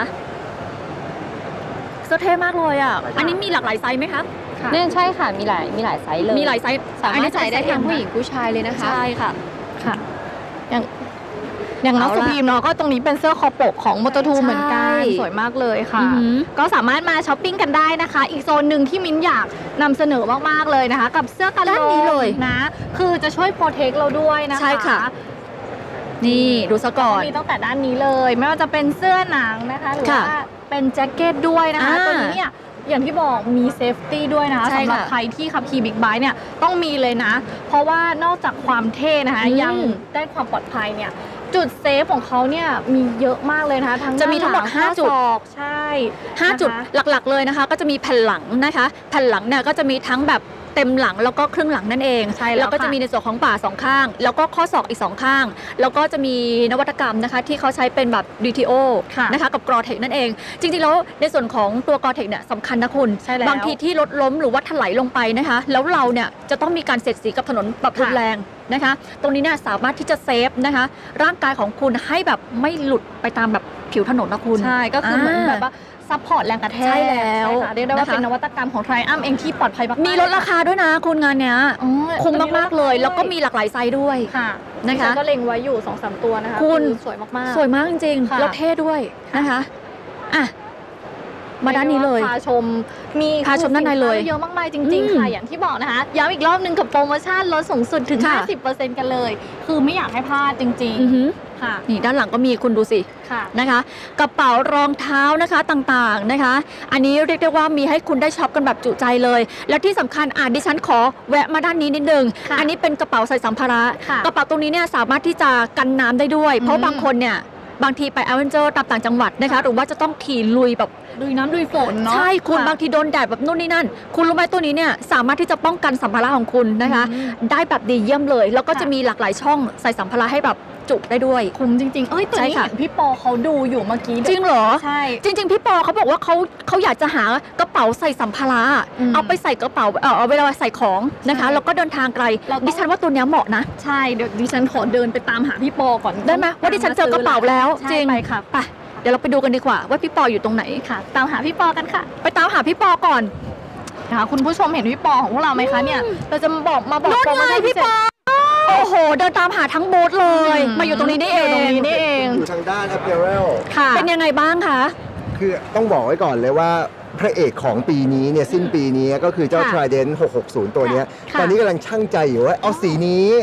เสื้อเท่มากเลยอ่ะ อันนี้มีหลากหลายไซส์ไหมคะเนี่ยใช่ค่ะ มีหลายมีหลายไซส์เลยมีหลายไซส์สามารถใส่ได้ทั้งผู้หญิงนะผู้ชายเลยนะคะใช่ค่ะค่ะอย่างอย่างน้องเอาสุละพีมเนาะก็ตรงนี้เป็นเสื้อคอปกของมอเตอร์ทูใช่เหมือนกันสวยมากเลยค่ะอือหือก็สามารถมาช้อปปิ้งกันได้นะคะ อีกโซนหนึ่งที่มิ้นอยากนำเสนอมากๆเลยนะคะ กับเสื้อกันด้านลนี้มเลยนะ คือจะช่วยโปรเทคเราด้วยนะคะใช่ค่ะ นี่ดูซะก่อนมีตั้งแต่ด้านนี้เลย ไม่ว่าจะเป็นเสื้อหนังนะคะ หรือค่ะว่าเป็นแจ็คเก็ตด้วยนะคะอ่าตัวนี้เนี่ยอย่างที่บอกมีเซฟตี้ด้วยนะคะใช่สำหรับค่ะใครที่ขับขี่บิ๊กไบค์เนี่ยต้องมีเลยนะ เพราะว่านอกจากความเท่นะคะอืมยังได้ความปลอดภัยเนี่ยจุดเซฟของเขาเนี่ยมีเยอะมากเลยนะคะทั้งจะมีทั้งหมดน้ลัห้าจุดข้อศอกใช่ห้านะคะจุดหลักๆเลยนะคะ ก็จะมีแผ่นหลังนะคะ แผ่นหลังเนี่ยก็จะมีทั้งแบบเต็มหลังแล้วก็ครึ่งหลังนั่นเองใช่แล้วแล้วก็จะค่ะมีในส่วนของบ่าสองข้าง แล้วก็ข้อศอกอีกสองข้าง แล้วก็จะมีนวัตกรรมนะคะ ที่เขาใช้เป็นแบบ ดี ที โอค่ะนะคะกับกรอเทคนั่นเอง จริงๆแล้วในส่วนของตัวกรอเทคเนี่ยสำคัญนะคุณใช่แล้วบางทีที่รถล้มหรือว่าถลายลงไปนะคะ แล้วเราเนี่ยจะต้องมีการเสียดสีกับถนนแบบรุนค่ะแรงนะคะ ตรงนี้เนี่ยสามารถที่จะเซฟนะคะ ร่างกายของคุณให้แบบไม่หลุดไปตามแบบผิวถนนนะคุณใช่ก็คือเหมือนอ่าแบบว่าซัพพอร์ตแรงกระแทกใช่แล้วใช่ค่ะเรียกได้ว่านะคะเป็นนวัตกรรมของ Triumph เองที่ปลอดภัยมากๆมีลดราคาด้วยนะคุณงานเนี้ยอ๋อคุ้มมากๆเลย แล้วก็มีหลากหลายไซส์ด้วยค่ะนะคะดิฉัก็เล็งไว้อยู่ สองสาม ตัวนะคะคุณอสวยมากๆสวยมากจริงๆค่ะแล้วเท่ด้วยนะคะอ่ะมาด้านนี้เลยพาชมมีพาชมด้านในเลยสิค้เยอะมากมายจอืริงมๆ ค่ะ อย่างที่บอกนะคะ ย้ำอีกรอบหนึงกับโปรโมชั่นลดสูงสุดถึงค่ะห้าสิบเปอร์เซ็นต์ กันเลย คือไม่อยากให้พลาดจริงอือหือๆ ค่ะนี่ด้านหลังก็มีคุณดูสิค่ะนะคะกระเป๋ารองเท้านะคะต่างๆนะคะ อันนี้เรียกได้ว่ามีให้คุณได้ช็อปกันแบบจุใจเลย และที่สำคัญอ่ะดิฉันขอแวะมาด้านนี้นิดนึงค่ะอันนี้เป็นกระเป๋าใส่สัมภาระค่ะกระเป๋าตรงนี้เนี่ยสามารถที่จะกันน้ำได้ด้วย เพอืราะมบางคนเนี่ยบางทีไปแอดเวนเจอร์ตามต่างจังหวัดนะคะ หรือว่าจะต้องขี่ลุยแบบดุยน้ำดุยฝนเนาะใช่คุณะบางทีโดนแดดแบบนู่นนี่นั่น คุณรู้ไหมตัวนี้เนี่ยสามารถที่จะป้องกันสัมภาระของคุณนะคะอืมได้แบบดีเยี่ยมเลย แล้วก็ค่ะจะมีหลากหลายช่องใส่สัมภาระให้แบบจุได้ด้วยคุ้มจริงๆ เอ้ยตัวใช่นี้ค่ะเห็นพี่ปอเขาดูอยู่เมื่อกี้จริงเหรอใช่จริง ๆ พี่ปอเขาบอกว่าเขาเขาอยากจะหากระเป๋าใส่สัมภาระอืมเอาไปใส่กระเป๋าเออเอาเวลาใส่ของนะคะใช่แล้วก็เดินทางไกลเราต้องดิฉันว่าตัวเนี้ยเหมาะนะใช่ เดี๋ยวดิฉันขอเดินไปตามหาพี่ปอก่อนได้ไหมว่าดิฉันเจอกระเป๋าแล้วใช่จริงไปค่ะไปเดี๋ยวเราไปดูกันดีกว่าว่าพี่ปออยู่ตรงไหนค่ะ ตามหาพี่ปอกันค่ะไปตามหาพี่ปอก่อนนะคะคุณผู้ชมเห็นพี่ปอของพวกเราไหมคะเนี่ย เราจะมาบอกมาบอกนู่นโปรโมไงชั่นพี่ปอโอ้โหเดินตามหาทั้งบูธเลย มาอยู่ตรงนี้นี่เออยู่ตรงงนี้นี่เองอยู่ทางด้าน apparel ค่ะเป็นยังไงบ้างคะคือต้องบอกไว้ก่อนเลยว่าพระเอกของปีนี้เนี่ยสิ้นปีนี้ก็คือเจ้าค่ะ Trident หกหกศูนย์ตัวเนี้ยค่ะตอนนี้กำลังช่างใจอยู่ว่าเอาสีนี้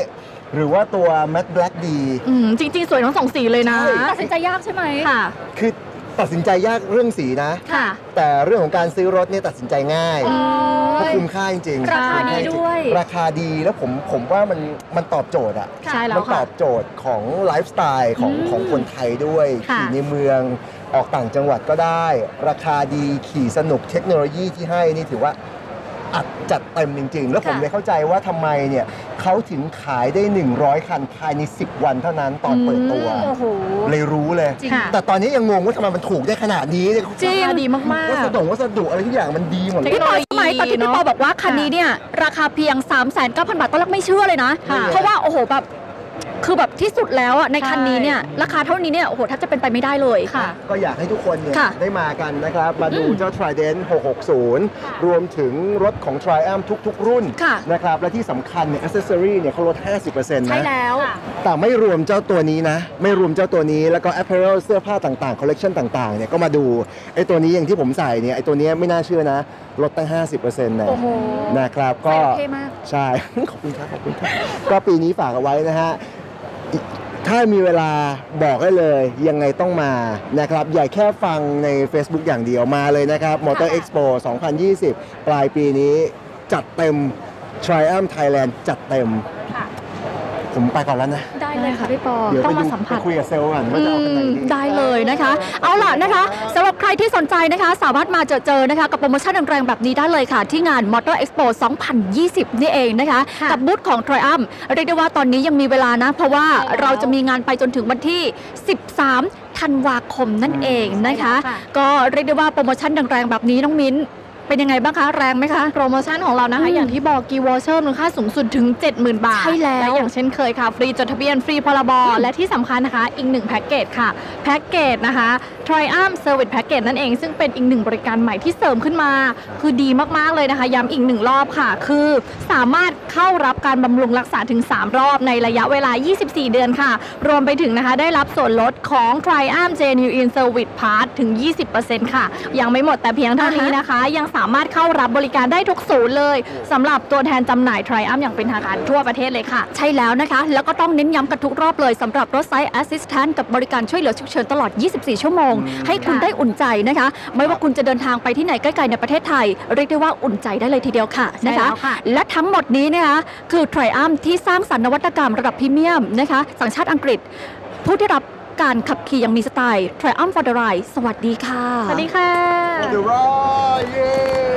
หรือว่าตัว Matte Black ดีอืมจริง ๆ สวยทั้งสองสีเลยนะใช่ตัดสินใจยากใช่ไหมค่ะคือตัดสินใจยากเรื่องสีนะค่ะแต่เรื่องของการซื้อรถเนี่ยตัดสินใจง่ายโอ้เพราะยคุ้มค่าจริงๆราคาดีด้วยราคาดีแล้วผมผมว่ามันมันตอบโจทย์อะใช่แล้มัวตค่ะอบโจทย์ของไลฟ์สไตล์ของของคนไทยด้วยค่ะขี่ในเมืองออกต่างจังหวัดก็ได้ ราคาดีขี่สนุกเทคโนโลยีที่ให้นี่ถือว่าอัดจัดเต็มจริง ๆ แล้วผมค่ะเลยเข้าใจว่าทำไมเนี่ยเขาถึงขายได้ หนึ่งร้อย คันภายใน สิบ วันเท่านั้นตอนเปิดตัวโอ้โหเลยรู้เลยจริงค่ะแต่ตอนนี้ยังงงว่าทำไมมันถูกได้ขนาดนี้เนี่ยจริงดีมากวัสดุวัสดุอะไรทุกอย่างมันดีหมดเลเทยคโนโลยีสมัยตอนที่พี่ปอบอกว่าคันนี้เนี่ยราคาเพียง สามแสนเก้าพัน บาทตอนแรกไม่เชื่อเลยนะค่ะเพราะว่าโอ้โหแบบคือแบบที่สุดแล้วอะในคันนี้เนี่ยใช่ราคาเท่านี้เนี่ยโอ้โหแทบจะเป็นไปไม่ได้เลยๆ ค่ะก็อยากให้ทุกคนเนี่ยค่ะได้มากันนะครับ มาดูเจ้า Trident หกหกศูนย์ รวมถึงรถของ Triumph ทุก ๆ รุ่นค่ะนะครับ และที่สำคัญเนี่ย accessory เนี่ยเขาลด ห้าสิบเปอร์เซ็นต์ใช่นะแล้วแต่ไม่รวมเจ้าตัวนี้นะ ไม่รวมเจ้าตัวนี้แล้วก็ apparel เสื้อผ้าต่างๆ collection ต่างๆ เนี่ยก็มาดูไอ้ตัวนี้อย่างที่ผมใส่เนี่ยไอ้ตัวเนี้ยไม่น่าเชื่อนะลดตั้ง ห้าสิบเปอร์เซ็นต์ นะโอ้โหนะครับก็ใส่แล้วเท่มากใช่ ขอบคุณครับขอบคุณครับก็ปีนี้ฝากเอาไว้นะฮะ ถ้ามีเวลาบอกให้เลยยังไงต้องมานะครับ อย่าแค่ฟังใน Facebook อย่างเดียวมาเลยนะครับ Motor Expo สองพันยี่สิบ ปลายปีนี้จัดเต็ม Triumph Thailand จัดเต็ม ผมไปก่อนแล้วนะได้เลยค่ะพี่ปอเดี๋ยวต้ไปองมาดูสัมผัสไปคุยกับเซลล์ก่อนว่าจะเอาคันไหนอืมดีได้เลยนะคะ เอาล่ะนะคะสำหรับใครที่สนใจนะคะ สามารถมาเจอเจอนะคะ กับโปรโมชั่นแรงๆแบบนี้ได้เลยค่ะ ที่งาน Motor Expo สองพันยี่สิบ นี่เองนะคะค่ะกับบูธของ Triumph เรียกได้ว่าตอนนี้ยังมีเวลานะ เพราะว่าใช่แล้วเราจะมีงานไปจนถึงวันที่ สิบสาม ธันวาคมนั่นเองนะคะใช่แล้วค่ะก็เรียกได้ว่าโปรโมชั่นแรงๆแบบนี้น้องมิ้นเป็นยังไงบ้างคะแรงไหมคะโปรโมชั่นของเรานะคะอืมอย่างที่บอกกีวอเชอร์มูลค่าสูงสุดถึง เจ็ดหมื่น บาทใช่แล้วและอย่างเช่นเคยค่ะ ฟรีจดทะเบียนฟรีพรบและที่สำคัญนะคะอีกหนึ่งแพ็กเกจค่ะ แพ็กเกจนะคะ Triumph Service Package นั่นเองซึ่งเป็นอีกหนึ่งบริการใหม่ที่เสริมขึ้นมา คือดีมากๆเลยนะคะ ย้ำอีกหนึ่งรอบค่ะ คือสามารถเข้ารับการบำรุงรักษาถึง สาม รอบในระยะเวลา ยี่สิบสี่ เดือนค่ะ รวมไปถึงนะคะได้รับส่วนลดของ Triumph Genuine Service Part ถึง ยี่สิบเปอร์เซ็นต์ ค่ะ ยังไม่หมดแต่เพียงเท่านี้นะคะ ยังสามารถเข้ารับบริการได้ทุกศูนย์เลยสำหรับตัวแทนจำหน่าย Triumph อย่างเป็นทางการทั่วประเทศเลยค่ะใช่แล้วนะคะ แล้วก็ต้องเน้นย้ำกันทุกรอบเลยสำหรับรถไซส์ Assistant กับบริการช่วยเหลือฉุกเฉินตลอด ยี่สิบสี่ ชั่วโมง ให้คุณได้อุ่นใจนะคะ ไม่ว่าคุณจะเดินทางไปที่ไหนใกล้ๆในประเทศไทย เรียกได้ว่าอุ่นใจได้เลยทีเดียวค่ะใช่นะคะแล้วค่ะและทั้งหมดนี้นะคะคือ Triumph ที่สร้างสรรค์นวัตกรรมระดับพรีเมียมนะคะ สัญชาติอังกฤษ ผู้ที่รับการขับขี่อย่างมีสไตล์ Triumph for the Ride สวัสดีค่ะสวัสดีค่ะ The Ride เย้